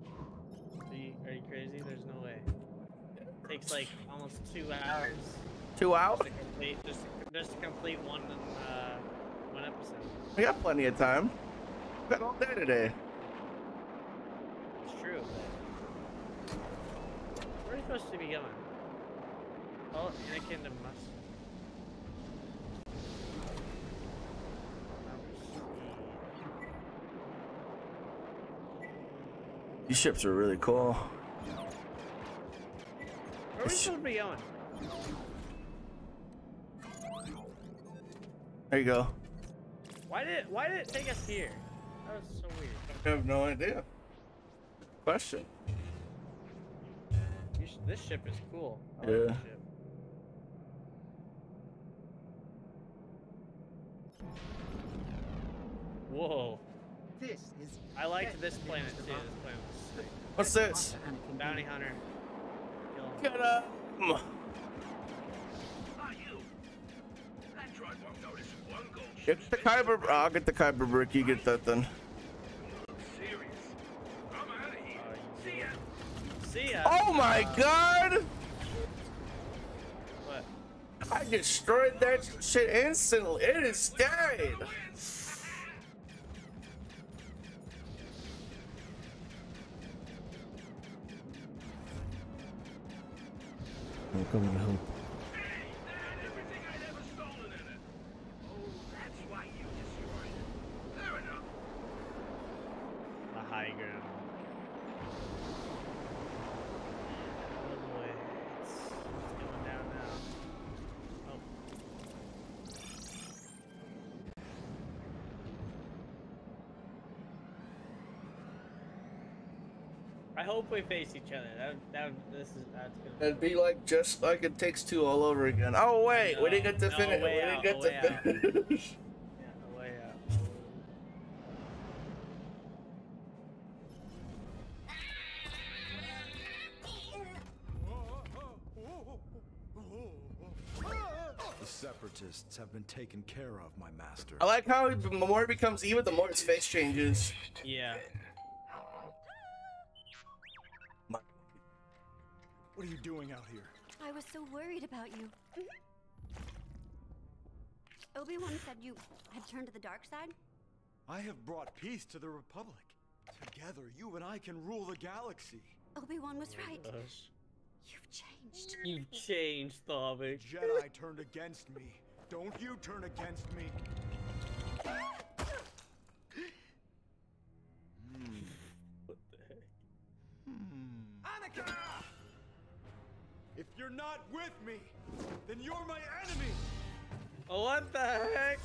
all. Are you crazy? There's no way. It takes like almost 2 hours. 2 out. Just to complete one episode. We got plenty of time. We got all day today. It's true. Where are you supposed to be going? Oh, Anakin to Must. These ships are really cool. Where are we supposed to be going? There you go. Why did it take us here? That was so weird. I have no idea. Question. This ship is cool. I like Yeah. this ship. Whoa. This is. I liked this planet too. This planet was sick. What's this? Bounty hunter. Kill him. Get up. Ah, you. That droid won't notice one gold Get the Kyber. I'll get the Kyber brick. You get that then. serious. I'm out of here. See ya. See ya. Oh my god! What? I destroyed that shit instantly. It is dead. I'm coming to help. Everything I'd ever stolen in it. Oh, that's why you destroyed it. Fair enough. The high ground. Oh boy. It's going down now. Oh. I hope we face each other. That's gonna. It'd be like just like It Takes Two all over again. Oh wait, we didn't get to finish. We didn't get to finish. Yeah, a way out. The Separatists have been taken care of, my master. I like how the more it becomes evil, the more his face changes. Yeah. What are you doing out here? I was so worried about you. Obi-Wan said you had turned to the dark side? I have brought peace to the Republic. Together, you and I can rule the galaxy. Obi-Wan was right. Gosh. You've changed. You've changed, Thavik. Jedi turned against me. Don't you turn against me. What the heck? Anakin! If you're not with me, then you're my enemy! Oh, what the heck?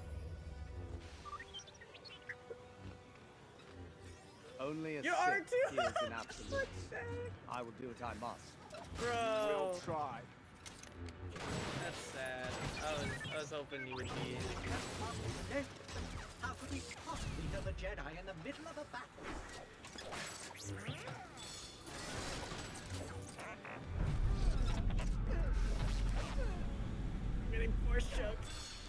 Only a You Sith are too. hears in absolutes. I will do what I must. Bro. We'll try. That's sad. I was hoping you would be in. How could we possibly know the Jedi in the middle of a battle? I'm getting force choked.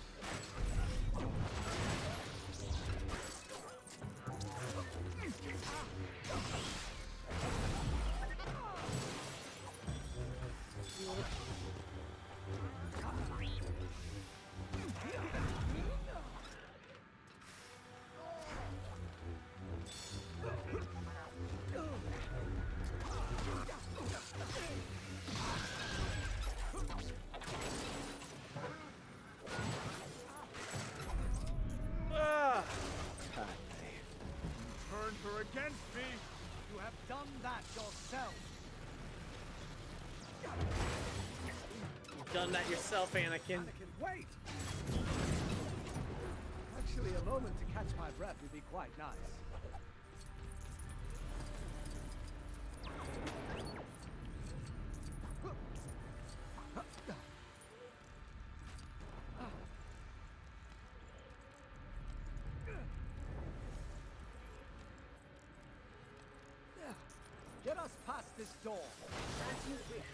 Turned her against me. You have done that yourself. You've done that yourself, Anakin. Anakin, wait! Actually, a moment to catch my breath would be quite nice. Get us past this door. As you wish.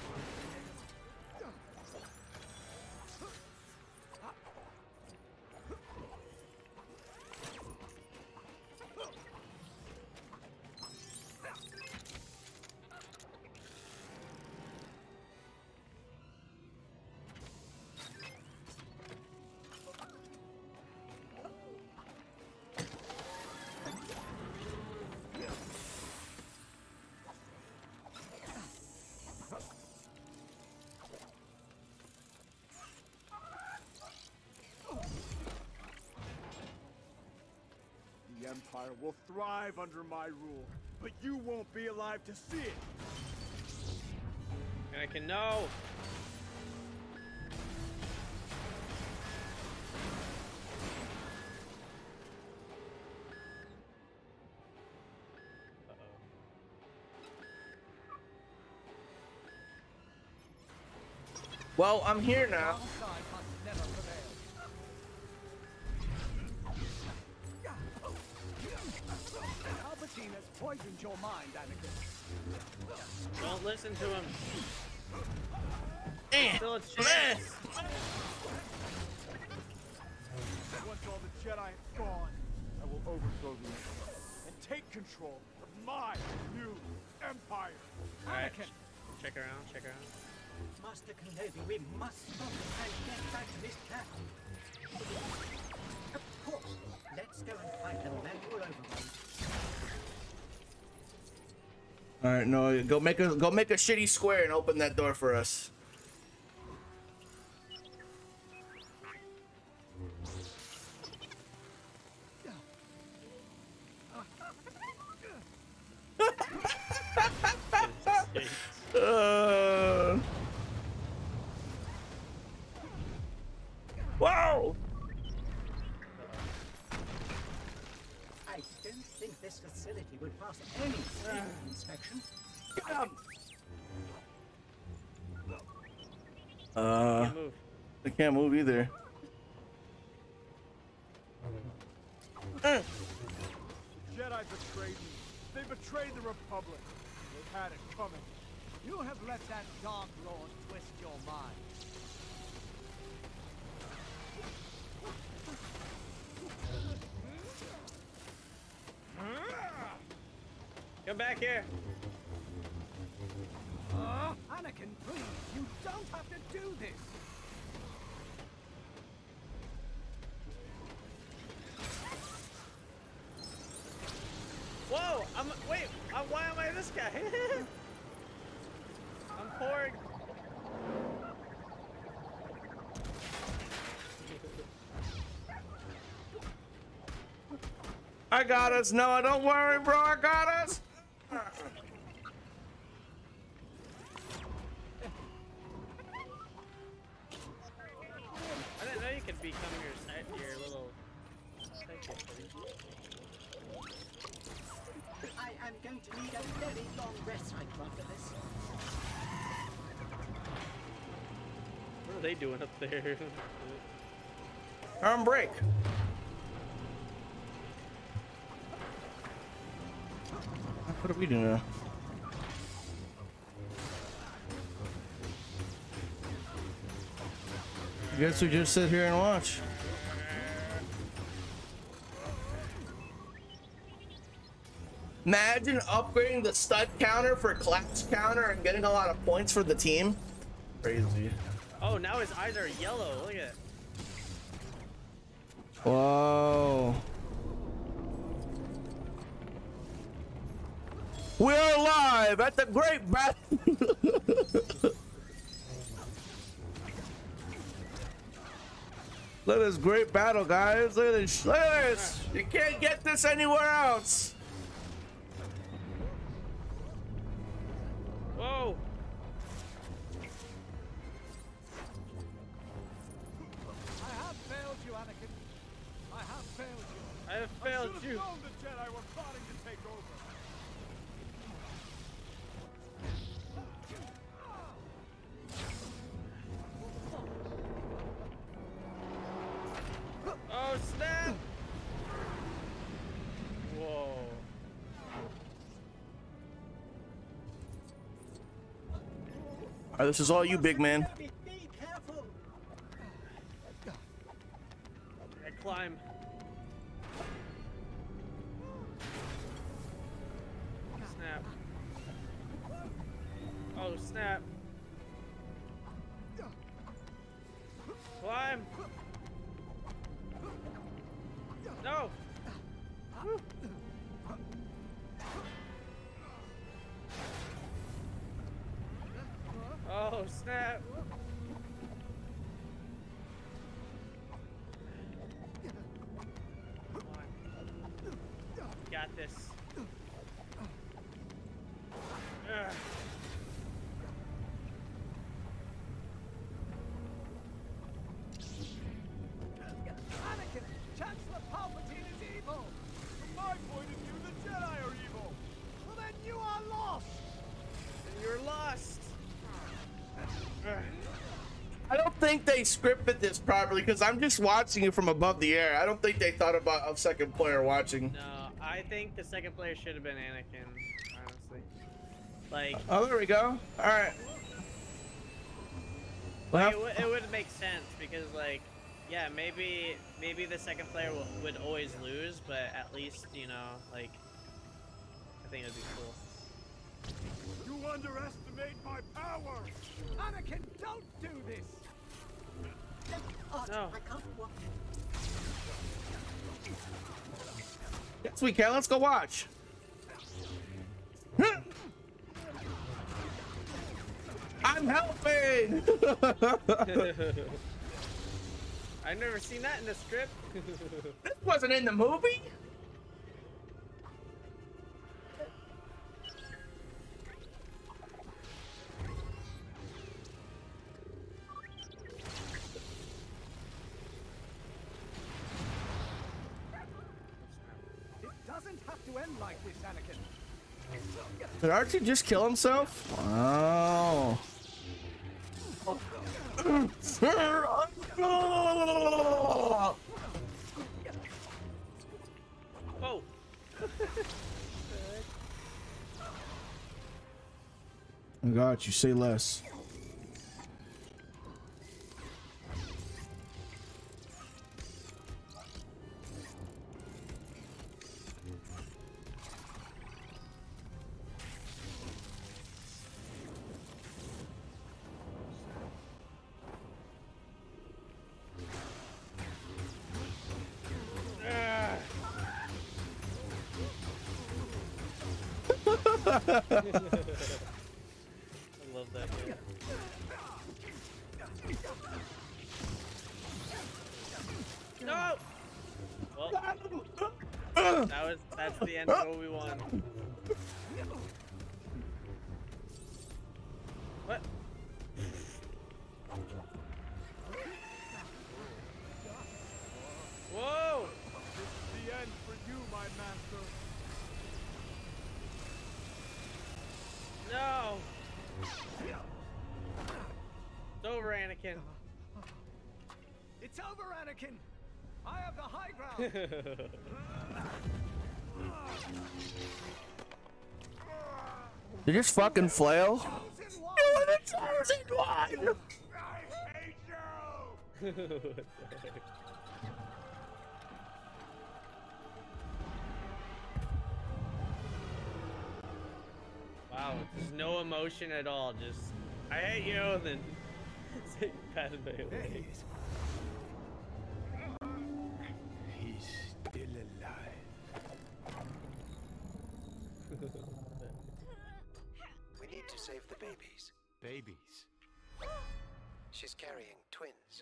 The Empire will thrive under my rule, but you won't be alive to see it. Anakin, no! Well, I'm here now. Palpatine has poisoned your mind, Anakin. Don't listen to him. Still a chance. Once all the Jedi is gone, I will overthrow the Empire and take control of my new Empire. Alright, check around, check around. Master Kenobi, we must stop and get back to this camp. Of course. Let's go and find the manual override. All right, no, go make a shitty square and open that door for us. Whoa! I don't think this facility would pass any safety inspection. I can't move either. Jedi betrayed me. They betrayed the Republic. They had it coming. You have let that Dark Lord twist your mind. Come back here. Anakin, please, you don't have to do this. Whoa! Why am I this guy? I'm pouring. I got us, Noah. Don't worry, bro. I got us. I didn't know you could become your little sidekick. I am going to need a very long rest cycle after this. What are they doing up there? Arm break. What are we doing now? I guess we just sit here and watch. Imagine upgrading the stud counter for class counter and getting a lot of points for the team. Crazy. Oh, now his eyes are yellow. Look at it. Whoa. We're live at the Great Battle. Look at this great battle, guys. Look at this. Look at this. You can't get this anywhere else. Whoa. I have failed you, Anakin. I have failed you. I have failed I should have known the Jedi were plotting to take over. Oh, snap! Whoa. All right, this is all you, big man. Be careful. I climb. Snap. Oh, snap. Climb. No. Woo. Oh, snap. got this. Anakin, Chancellor Palpatine is evil. From my point of view, the Jedi are evil. Well, then you are lost. And you're lost. I don't think they scripted this properly because I'm just watching it from above the air. I don't think they thought about a second player watching. No, I think the second player should have been Anakin, honestly. Like, oh, there we go. All right. like it would make sense because, like, yeah, maybe the second player would always lose, but at least, you know, like, I think it'd be cool. You underestimate my power. Anakin, don't do this. No. I can't watch. Yes, we can. Let's go watch. I'm helping. I've never seen that in the script. This wasn't in the movie. It doesn't have to end like this, Anakin. Did Archie just kill himself? Wow. Oh. I got you. Say less. I love that game. No! Well, that's the end of Obi-Wan. What? Whoa! This is the end for you, my master. No! It's over, Anakin. It's over, Anakin. I have the high ground. They just fucking flail. You're the chosen one. I hate you. What the heck? Wow, there's no emotion at all. Just, I hate you, then say Padme away. He's still alive. We need to save the babies. Babies? She's carrying twins.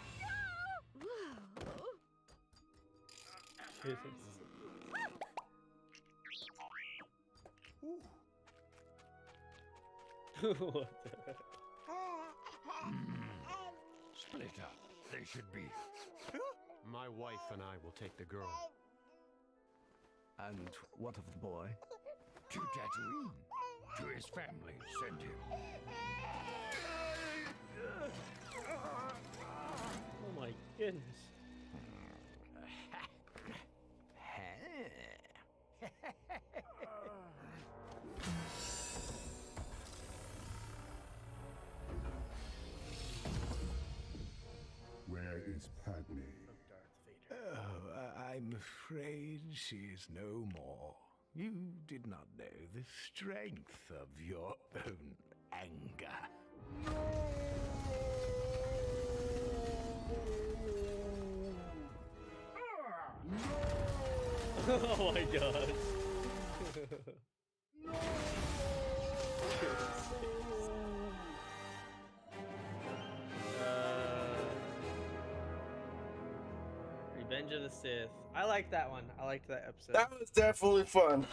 What the heck? Split up. They should be. My wife and I will take the girl. And what of the boy? To Tatooine. To his family. Send him. Oh my goodness. Where is Padme? Oh, I'm afraid she is no more. You did not know the strength of your own anger. Oh my god. Revenge of the Sith. I like that one. I liked that episode. That was definitely fun.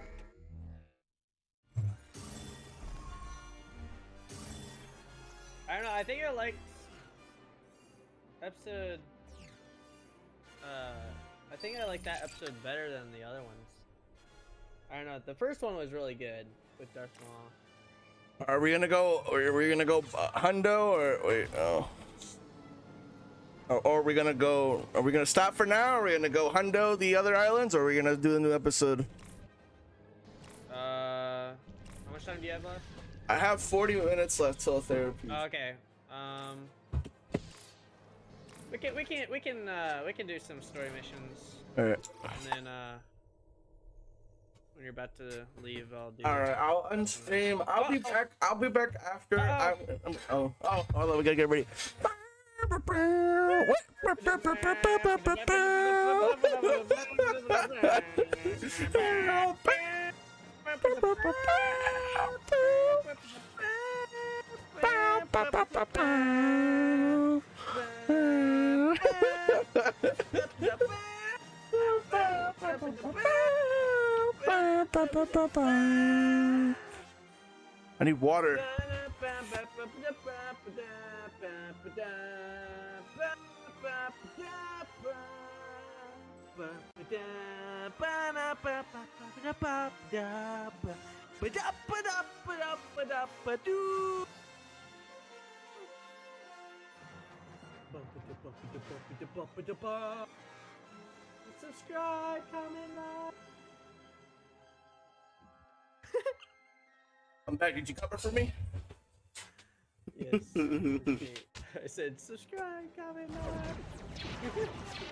I don't know. I think I liked episode. I think I like that episode better than the other ones. I don't know. The first one was really good with Darth Maul. Are we gonna go? Are we gonna go Hundo or wait? Oh. Or are we gonna go? Are we gonna stop for now? Or are we gonna go Hundo, the other islands, or are we gonna do a new episode? How much time do you have left? I have 40 minutes left till therapy. Oh, okay. We can do some story missions. All right. And then when you're about to leave, I'll do. All right. I'll unstream. I'll be back. I'll be back after. Oh, hold on. We gotta get ready. I need water. Subscribe, comment, like. I'm back. Did you cover for me? Yes. Okay. I said subscribe, comment, like.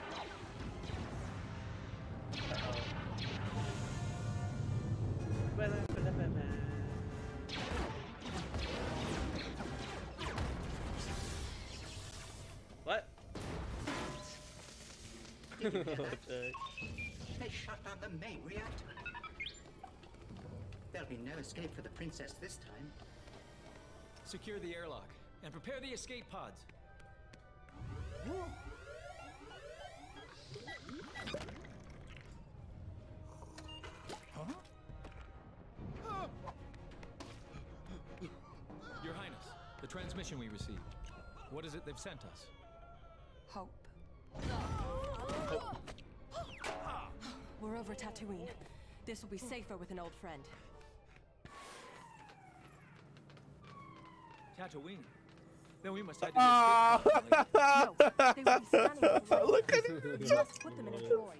What? Did you hear that? They shut down the main reactor. There'll be no escape for the princess this time. Secure the airlock and prepare the escape pods. Your Highness, the transmission we received. What is it they've sent us? Hope. We're over Tatooine. This will be safer with an old friend. Tatooine. Then we must head to the escape pod. No, they will be scanning the room. Look at You must put them in a droid.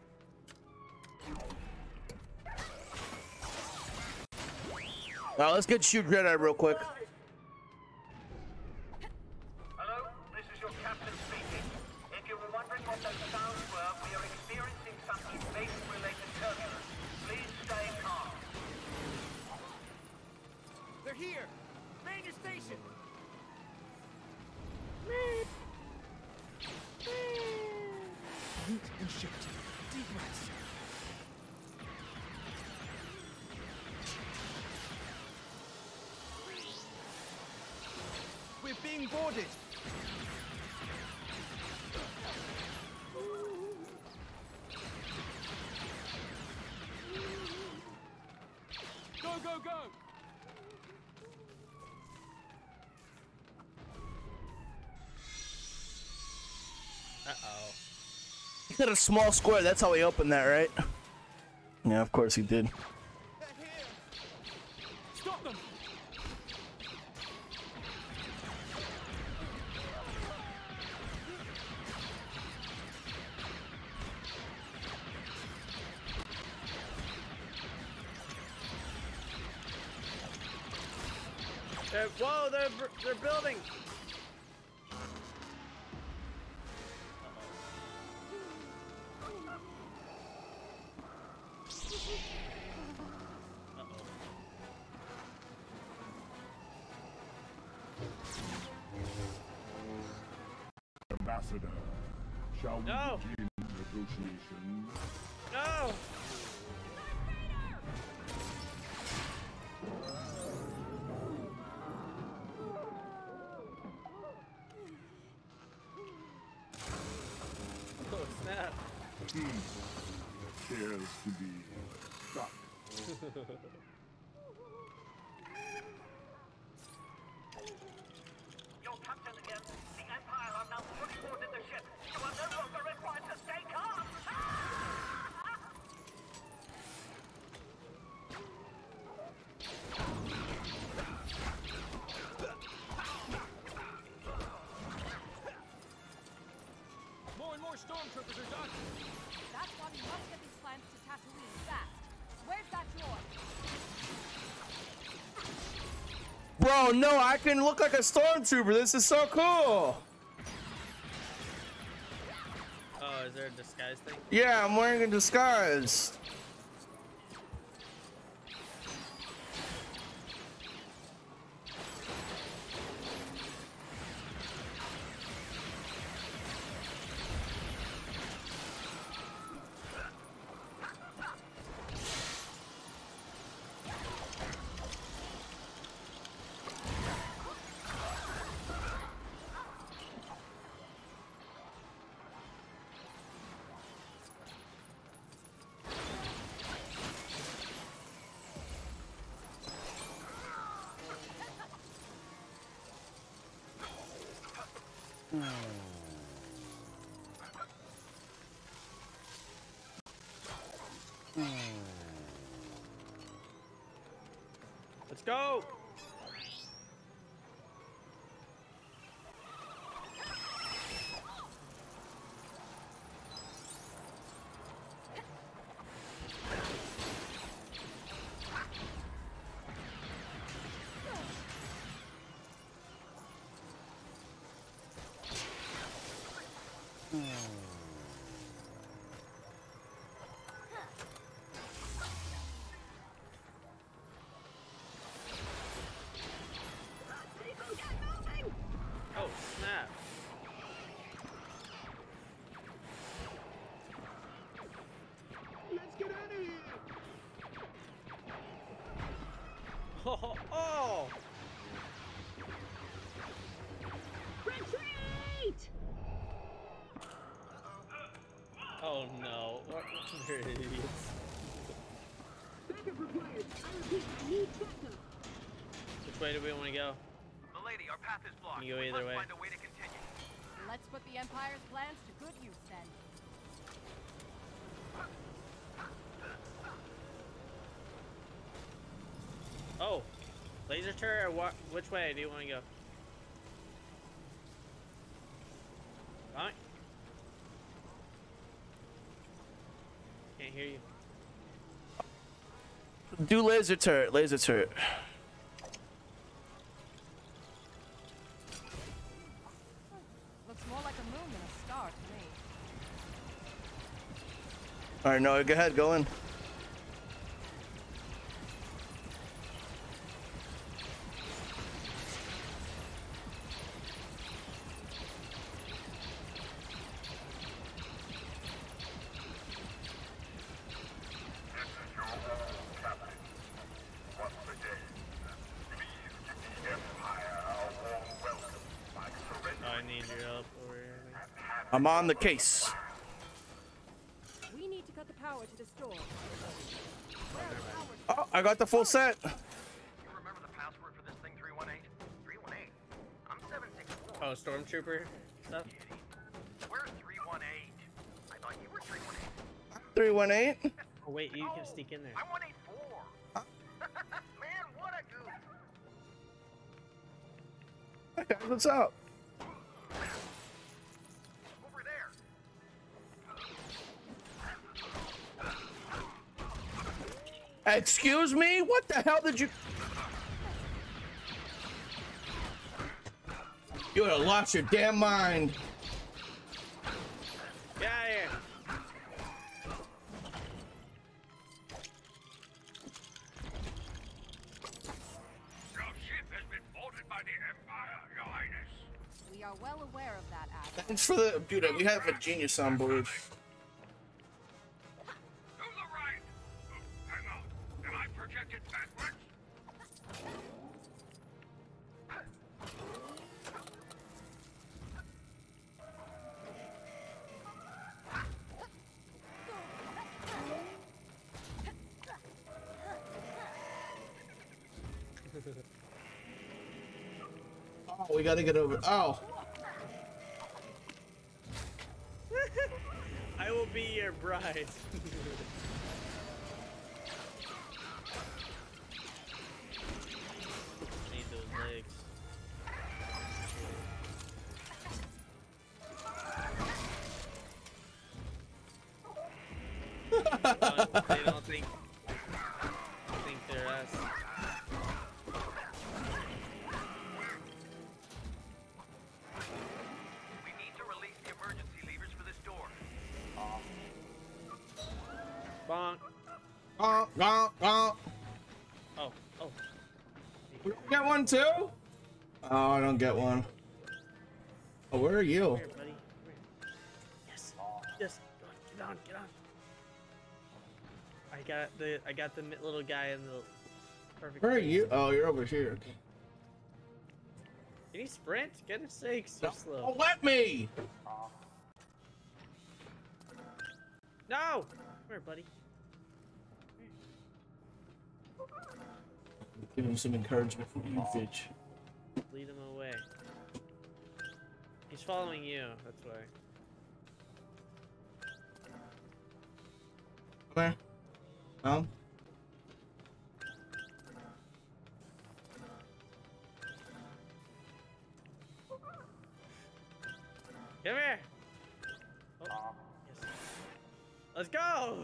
Now let's get shoot Jedi real quick. Hello, this is your captain speaking. If you were wondering what those sounds were, we are experiencing some invasion-related turbulence. Please stay calm. They're here! Ranger Station! Mute and shift. Deep breaths. We're being boarded! Go, go, go! Uh-oh. He got a small square. That's how he opened that, right? Yeah, of course he did. Stop them! Whoa, they're building. Ambassador, shall we No. begin negotiations? No. Oh snap. Cares to be stuck. Your captain again. The Empire have now fully boarded the ship. You are no longer required to stay calm. More and more stormtroopers are dodging. That's why we must get these plans to Tatooine fast. Where's that droid? Bro, no, I can look like a stormtrooper. This is so cool. Oh, is there a disguise thing? Yeah, I'm wearing a disguise. Let's go. Oh, snap. Let's get out of here! Oh, oh. Retreat! Oh no. We're idiots. Backup required. I repeat, I need backup. Which way do we want to go? Milady, our path is blocked. You go We either must way. find a way to continue. Let's put the Empire's plans to good use then. Oh, laser turret. Or what? Which way do you want to go? Fine. Can't hear you. Do laser turret, laser turret. Looks more like a moon than a star to me. All right, no, go ahead, go in. Oh, I need your help over here. I'm on the case. We need to cut the power to the store. Oh, I got the full set. You remember the password for this thing, 318? 318? I'm 764. Oh, stormtrooper stuff. Where's 318? I thought you were 318. 318. Oh wait, you can sneak in there. I'm 184. Man, what a goof. Okay, what's up? Over there. Excuse me? What the hell did you... You would have lost your damn mind. Get out of here. Your ship has been boarded by the Empire, Your Highness. We are well aware of that, Adam. Thanks for the... Dude, we have a genius on board. To the right. Oh, hang on. Am I projected backwards? Oh, we gotta get over. Oh. I will be your bride. Need those legs. They don't think they're us. We need to release the emergency levers for this door. Bonk. Bonk, bonk, bonk. Oh, oh. You get one too? Oh, I don't get one. Oh, where are you? Come here, buddy. Come here. Yes. Yes. Get on. Get on. I got the little guy in the perfect. Where are place. you? Oh, you're over here. Okay. Can you sprint? Goodness sakes, you're slow. Oh, let me! No! Come here, buddy. Give him some encouragement from you, bitch. Lead him away. He's following you, that's why. Where? Oh? Come here! Oh, yes. Let's go!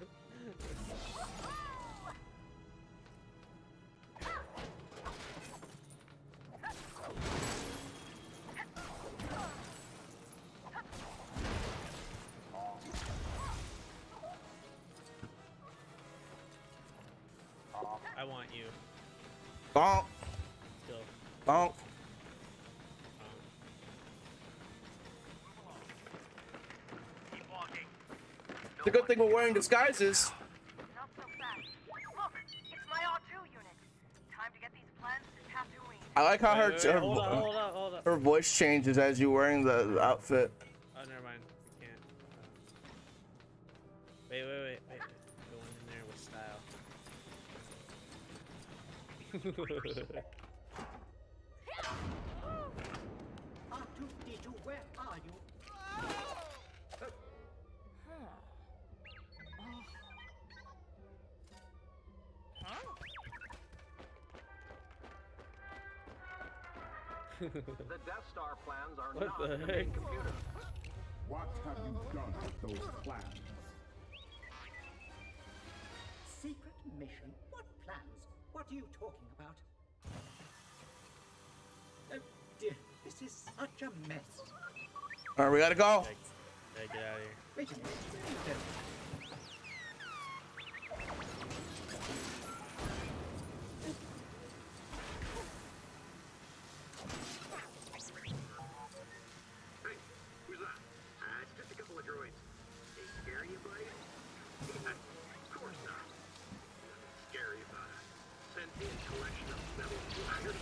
I want you. Bonk. Let's go. Bonk. It's a good thing we're wearing disguises. Not so fast. Look, it's my R2 unit. Time to get these plans to Tatooine. I like how Hold up. her voice changes as you're wearing the outfit. Oh, never mind. We can't. Wait. Go in there with style. R2-D2, where are you? The Death Star plans are What not the in the heck? main computer. What have you done with those plans? Secret mission? What plans? What are you talking about? Oh dear, this is such a mess. Alright, we gotta go. Yeah, get out of here. Wait a minute, where are you going? Hey, who's that? It's just a couple of droids. They scare you, buddy? Of course not. Nothing scary about a sentient collection of metal wires.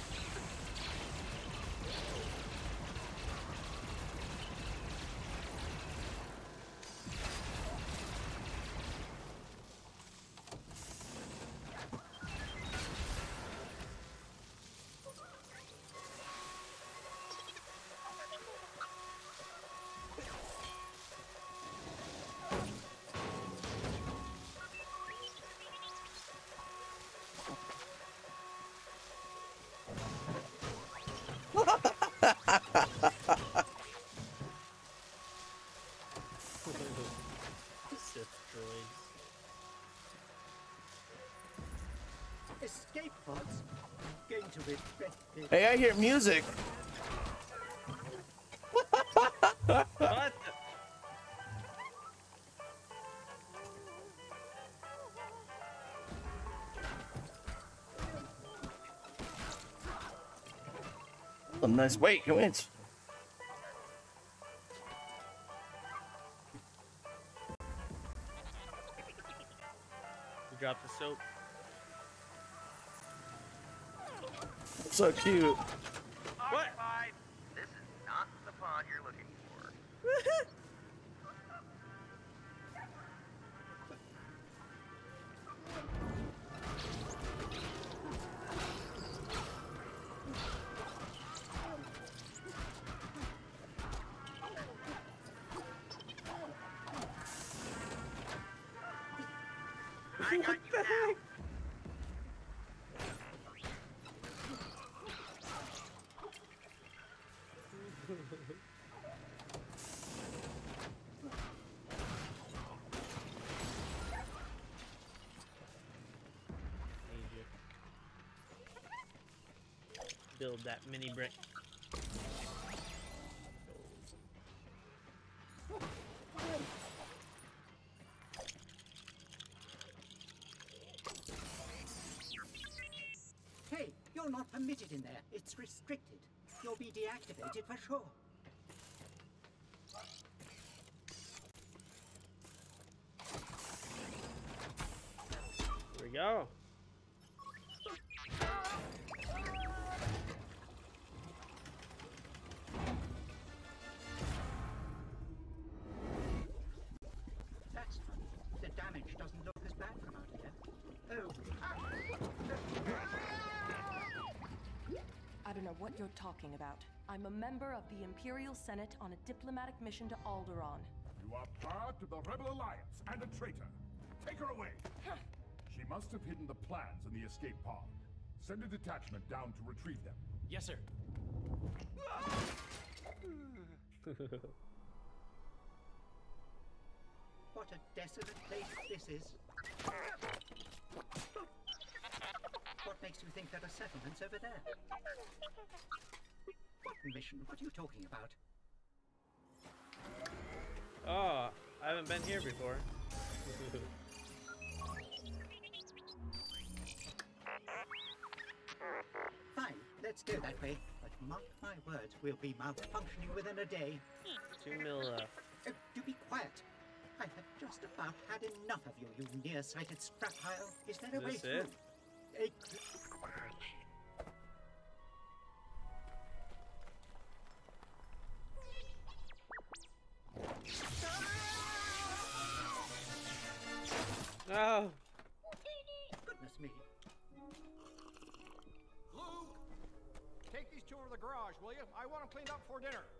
Sith droids. Escape pods? Going to regret this. Hey, I hear music. What? Oh, nice. Wait, come in. You dropped the soap. So cute. What? This is not the pod you're looking for. I got you now. Build that mini brick. Hey, you're not permitted in there. It's restricted. You'll be deactivated for sure. Here we go. That's funny. The damage doesn't look as bad from out here. Oh. I don't know what you're talking about. I'm a member of the Imperial Senate on a diplomatic mission to Alderaan. You are part of the Rebel Alliance and a traitor. Take her away. She must have hidden the plans in the escape pod. Send a detachment down to retrieve them. Yes, sir. What a desolate place this is. What makes you think there are settlements over there? What mission? What are you talking about? Oh, I haven't been here before. Fine, let's go that way. But mark my words, we'll be malfunctioning within a day. 2 mil left. Do be quiet. I have just about had enough of you, you nearsighted scrap pile. Is there a way Is this through? it? Oh. Goodness me. Luke! Take these two over to the garage, will you? I want them cleaned up before dinner.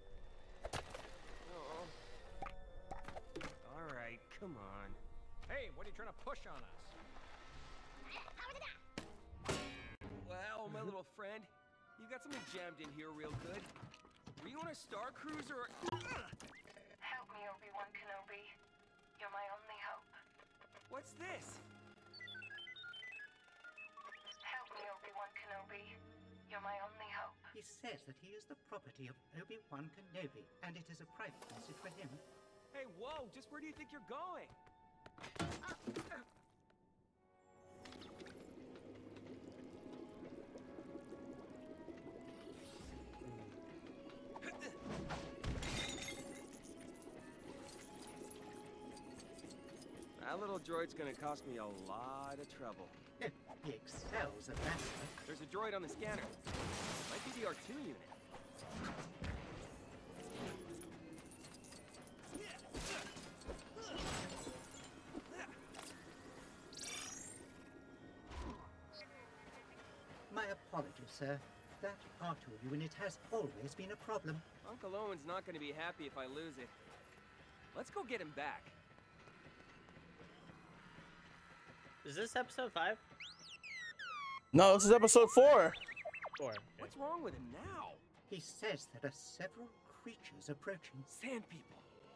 Oh. All right, come on. Hey, what are you trying to push on us? Wow, my little friend. You got something jammed in here real good. Were you on a Star Cruiser or... Help me, Obi-Wan Kenobi. You're my only hope. What's this? Help me, Obi-Wan Kenobi. You're my only hope. He says that he is the property of Obi-Wan Kenobi, and it is a private message for him. Hey, whoa, just where do you think you're going? That little droid's gonna cost me a lot of trouble. He excels at that stuff. There's a droid on the scanner. Might be the R2 unit. My apologies, sir. That R2 unit has always been a problem. Uncle Owen's not gonna be happy if I lose it. Let's go get him back. Is this episode 5? No, this is episode 4. 4. What's wrong with him now? He says there are several creatures approaching. Sand people.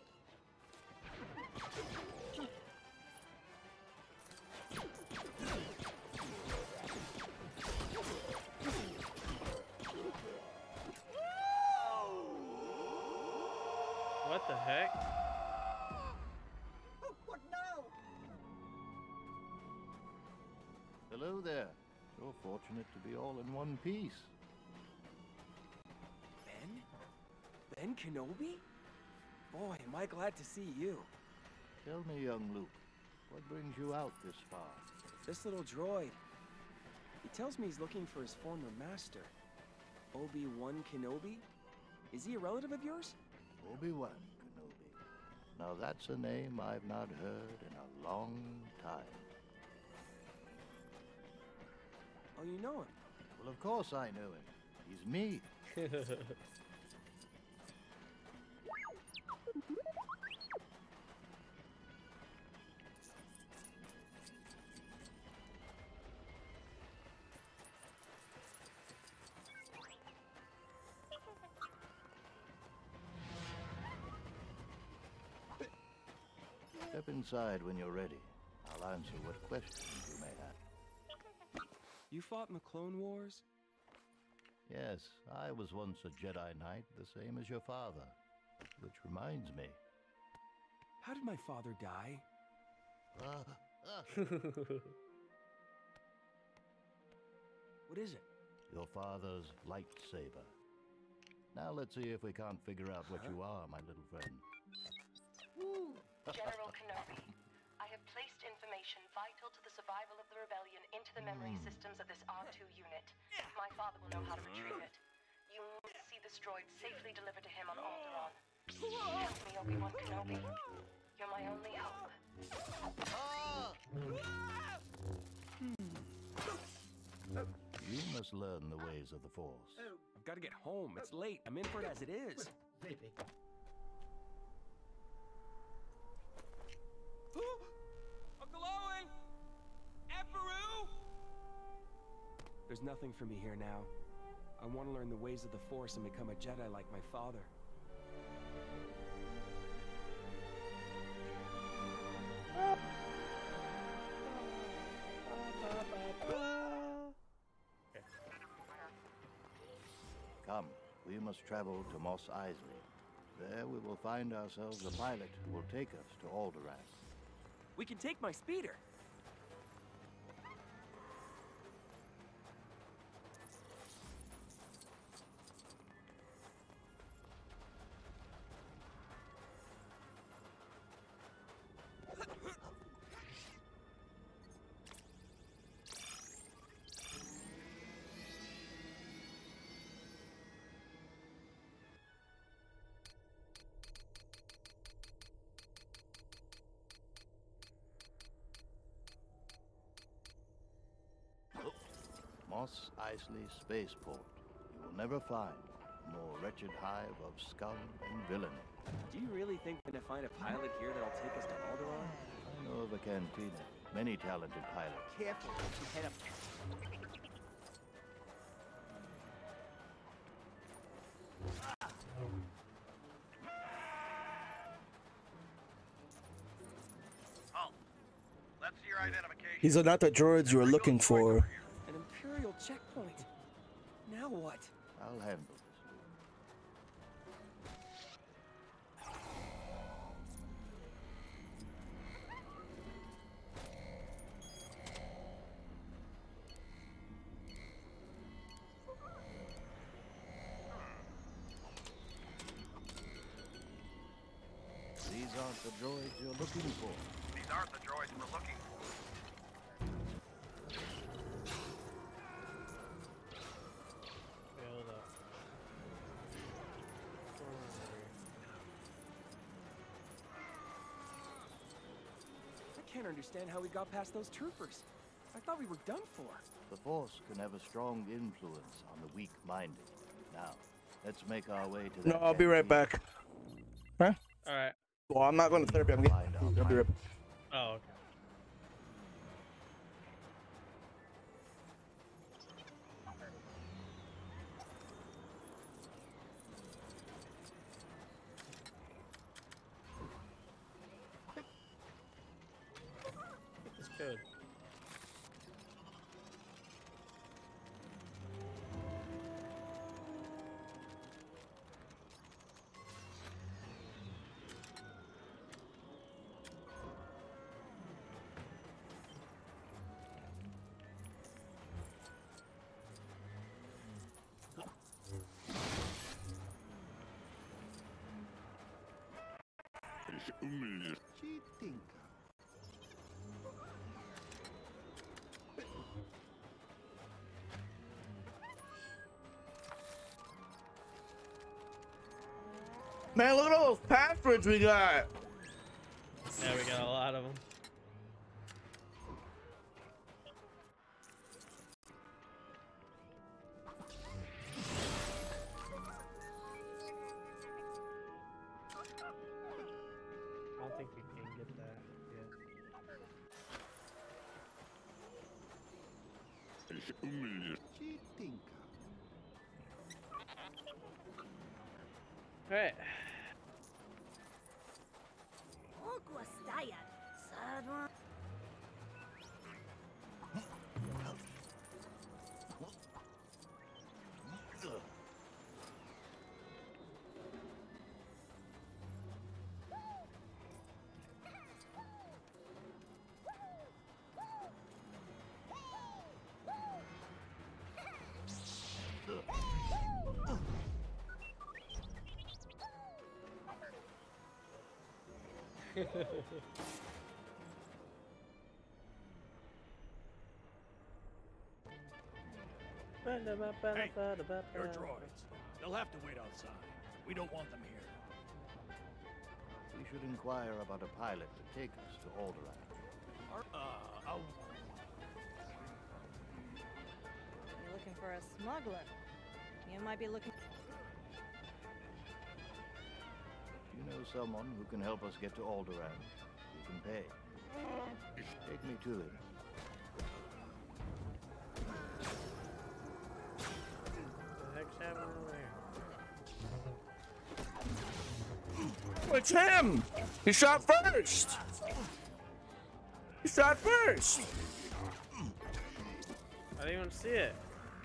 What the heck? Oh, what now? Hello there. So fortunate to be all in one piece. Ben Kenobi? Boy, am I glad to see you. Tell me, young Luke, what brings you out this far? This little droid. He tells me he's looking for his former master, Obi-Wan Kenobi. Is he a relative of yours? Obi-Wan Kenobi. Now that's a name I've not heard in a long time. Oh, you know him? Well, of course I know him. He's me. Step inside when you're ready. I'll answer what questions you may have. You fought in the Clone Wars? Yes, I was once a Jedi Knight, the same as your father. Which reminds me. How did my father die? What is it? Your father's lightsaber. Now let's see if we can't figure out what you are, my little friend. General Kenobi, I have placed information vital to the survival of the rebellion into the memory systems of this R2 unit. My father will know how to retrieve it. You must see this droid safely delivered to him on Alderaan. Help me, Obi-Wan Kenobi. You're my only hope. You must learn the ways of the Force. I've got to get home. It's late. I'm in for it as it is. Uncle Owen! Emperor! There's nothing for me here now. I want to learn the ways of the Force and become a Jedi like my father. Come, we must travel to Mos Eisley. There we will find ourselves a pilot who will take us to Alderaan. We can take my speeder. Mos Eisley Spaceport. You will never find a more wretched hive of scum and villainy. Do you really think we're gonna find a pilot here that'll take us to Alderaan? I know of a cantina. Many talented pilots. Careful, don't you head up. Let's see your identification. These are not the droids you were looking for. An Imperial checkpoint. Now what? I'll handle this. These aren't the droids you're looking for. These aren't the droids we're looking for. Hold up. I can't understand how we got past those troopers. I thought we were done for. The Force can have a strong influence on the weak-minded. Now, let's make our way to No, that I'll be right cantina. back. Huh? All right. Well, I'm not going to therapy. I'll be right back. Oh, okay. It's good. Man, look at all those passwords we got. Yeah, we got a lot of them. I don't think we can get that yet. Alright. Ogwastaya hard one. Hey, your droids. They'll have to wait outside. We don't want them here. We should inquire about a pilot to take us to Alderaan. You're looking for a smuggler. You might be looking... You know someone who can help us get to Alderaan? You can pay. Take me to him. What the heck's happening over here? Oh, it's him! He shot first! He shot first! I didn't even see it.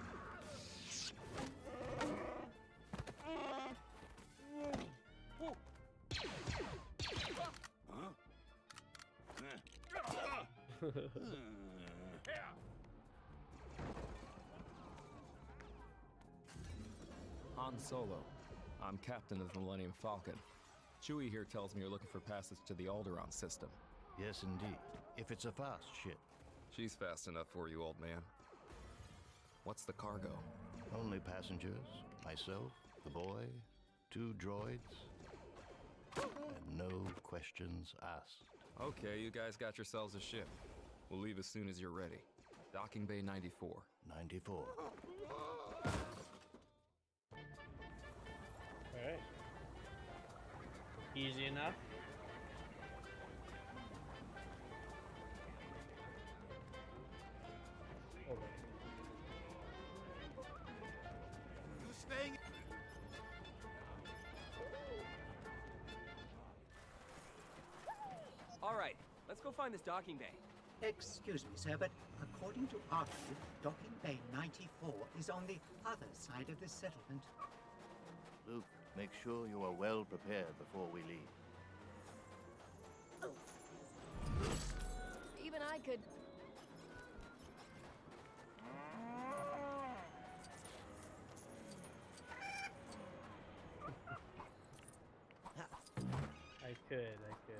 Han Solo. I'm captain of the Millennium Falcon. Chewie here tells me you're looking for passage to the Alderaan system. Yes, indeed. If it's a fast ship. She's fast enough for you, old man. What's the cargo? Only passengers, myself, the boy, 2 droids, and no questions asked. Okay, you guys got yourselves a ship. We'll leave as soon as you're ready. Docking Bay 94. 94. Alright. Easy enough. Hold on. You staying? All right, let's go find this docking bay. Excuse me, sir, but according to R2, docking bay 94 is on the other side of the settlement. Luke, make sure you are well prepared before we leave. Even I could. I could.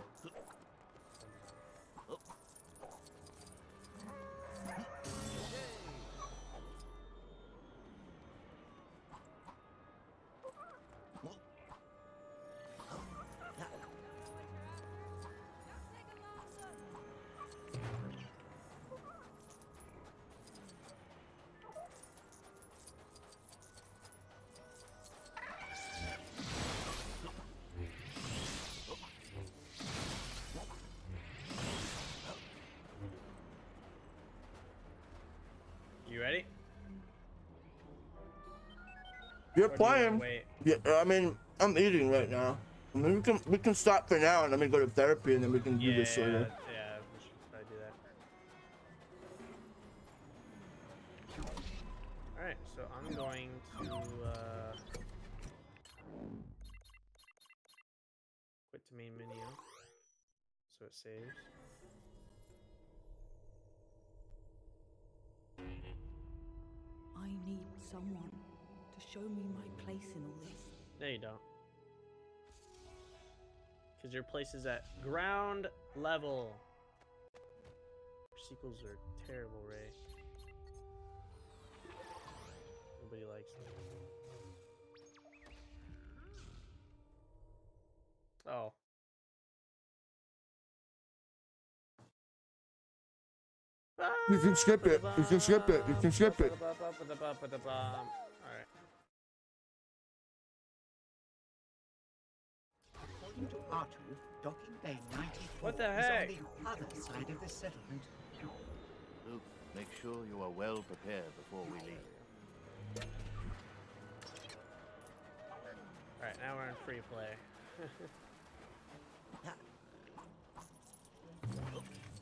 You ready? You're Or do you playing. wanna wait? Yeah, I mean, I'm eating right now. I mean, we can stop for now and then we go to therapy and then we can do this later. Yeah, we should probably do that. Alright, so I'm going to quit to main menu so it saves. I need someone to show me my place in all this. No, you don't. Because your place is at ground level. Sequels are terrible, Ray. Nobody likes them. Oh. You can skip it. You can skip it. You can skip it. Alright. According to R2, docking bay 94 What the is heck? on the other side of the settlement. Luke, make sure you are well prepared before we leave. Alright, now we're in free play.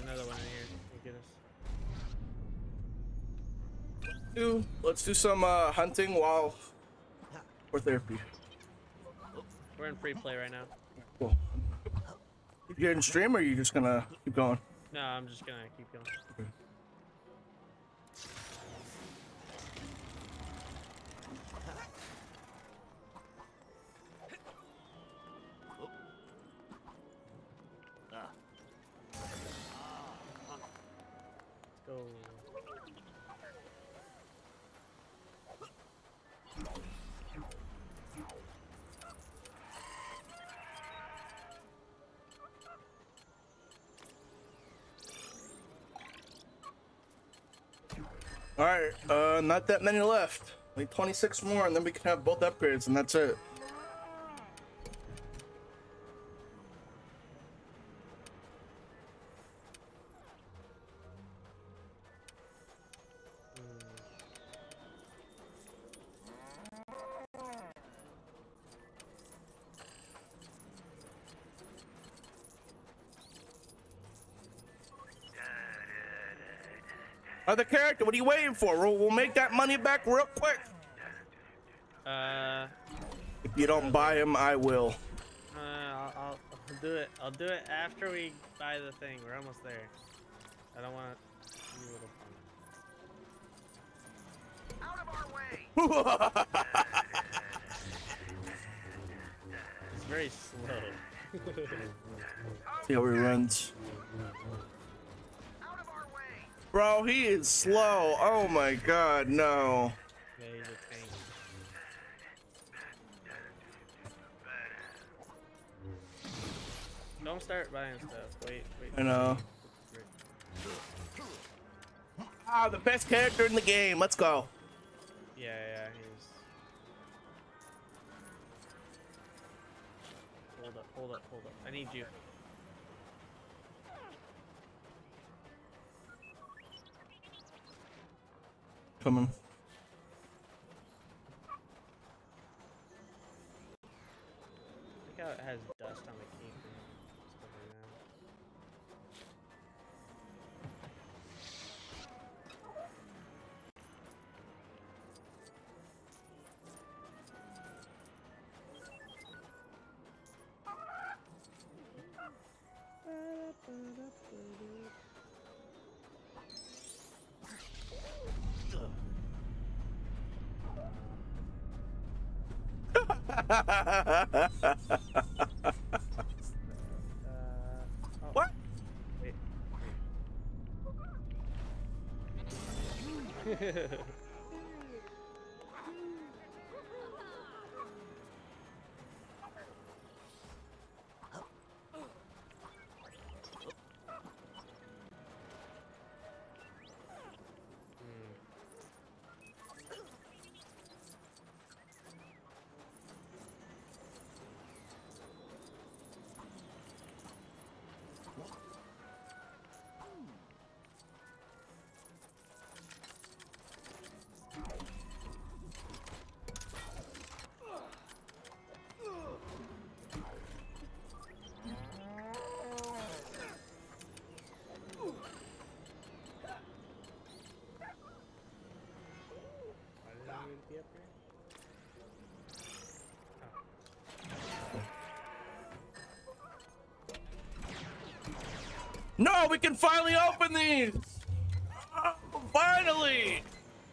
another one in here. Thank goodness. Let's do some hunting while or therapy. We're in free play right now. Cool. You in stream, or are you just gonna keep going? No, I'm just gonna keep going. Okay. Let's go. All right, not that many left. Like 26 more, and then we can have both upgrades, and that's it. Other character, what are you waiting for? We'll make that money back real quick. If you don't buy him, I will. I'll do it. I'll do it after we buy the thing. We're almost there. I don't want to. Out of our way! It's very slow. See how he runs. Bro, he is slow. Oh my god, no. Yeah, he's a tank. Don't start buying stuff. Wait. I know. Ah, the best character in the game. Let's go. Yeah, he's. Hold up. I need you. Coming. Look how it has dust on the key and stuff like that. What? Wait. No, we can finally open these! Oh, finally!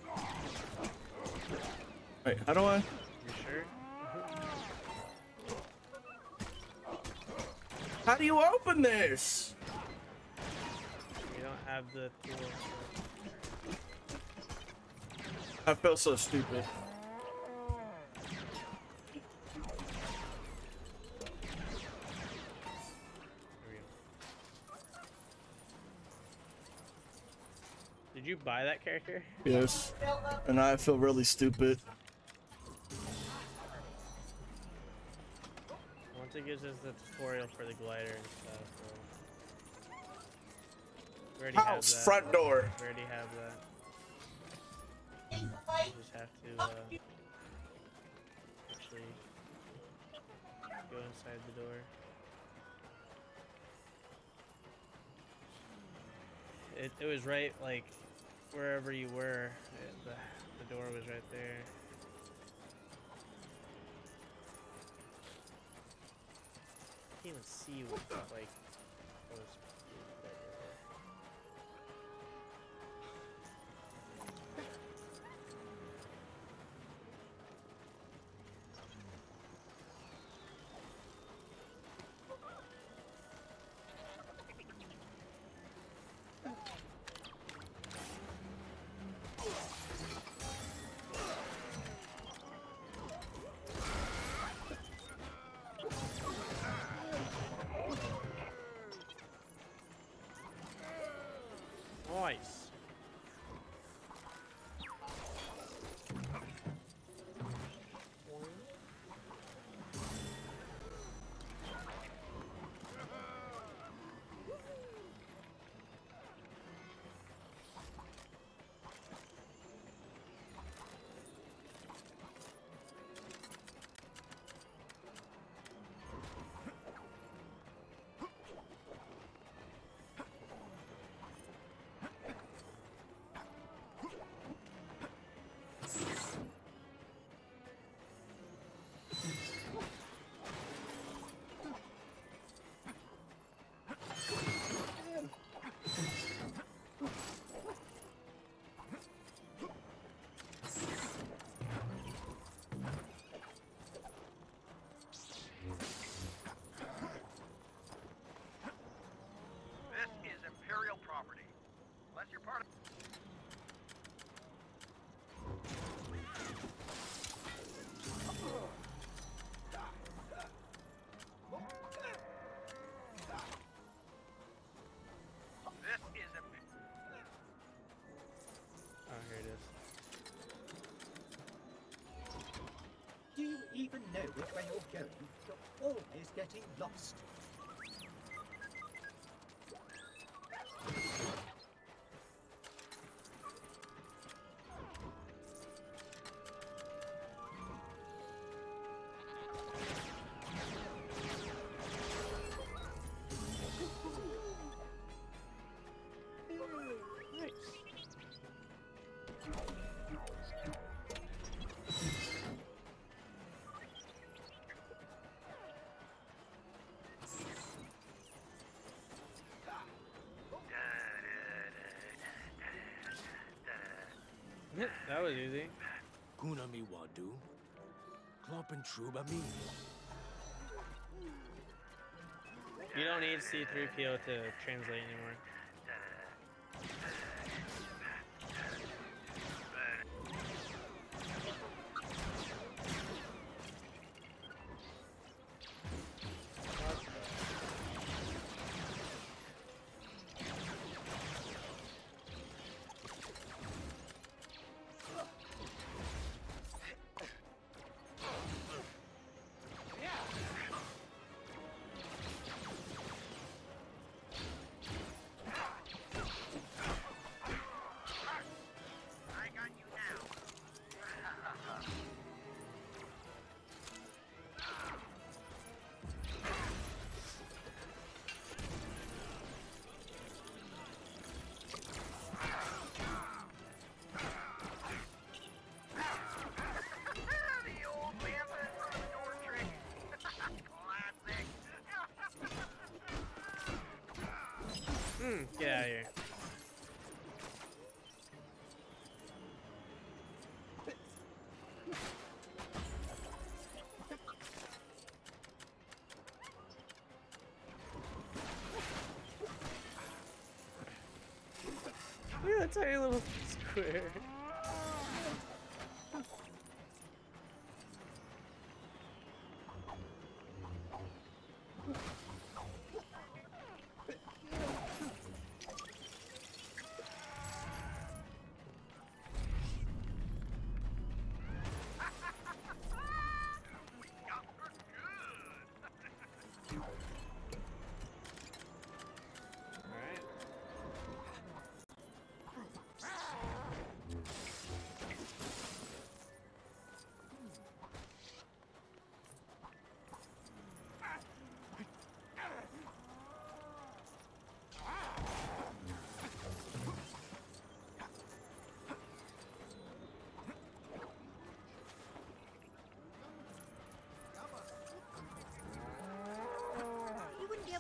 Wait, how do I? You sure? How do you open this? You don't have the tools. I feel so stupid. Did you buy that character? Yes. And I feel really stupid. Once it gives us the tutorial for the glider and stuff. So we already have House, that. front door. We already have that. We just have to actually go inside the door. it was right, like, wherever you were. The door was right there. Can't even see what, like, was. Nice. This is Imperial property. Unless you're part of... This is Oh, here it is. Do you even know which way you're going? You're always getting lost. That was easy. Kuna mi wadu. Kloppen truba mi. You don't need C-3PO to translate anymore. Get out of here. Look at that tiny little square.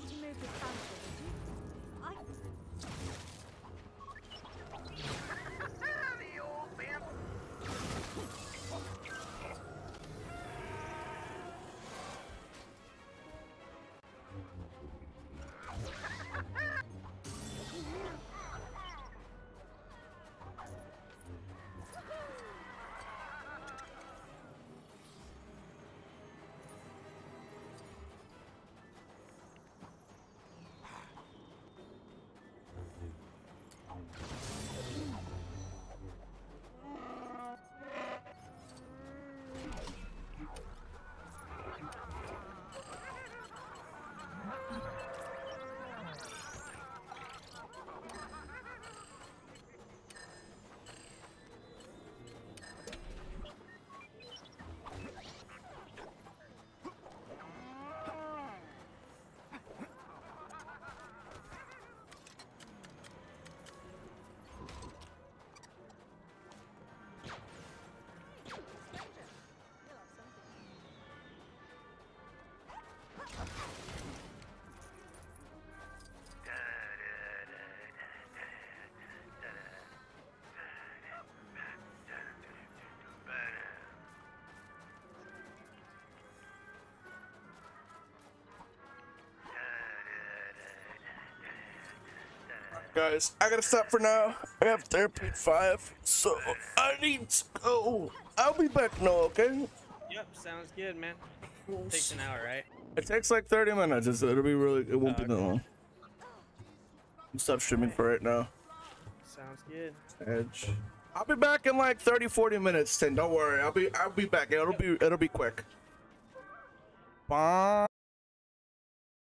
You moved the transfer, did you? The old man. Guys, I gotta stop for now. I have therapy at 5, so I need to go. I'll be back now, okay? Yep, sounds good, man. Takes an hour, right? It takes like 30 minutes. It'll be really. It won't be that long. Stop streaming for right now. Sounds good. Edge. I'll be back in like 30-40 minutes. Tim, don't worry. I'll be back. It'll be quick. Bye.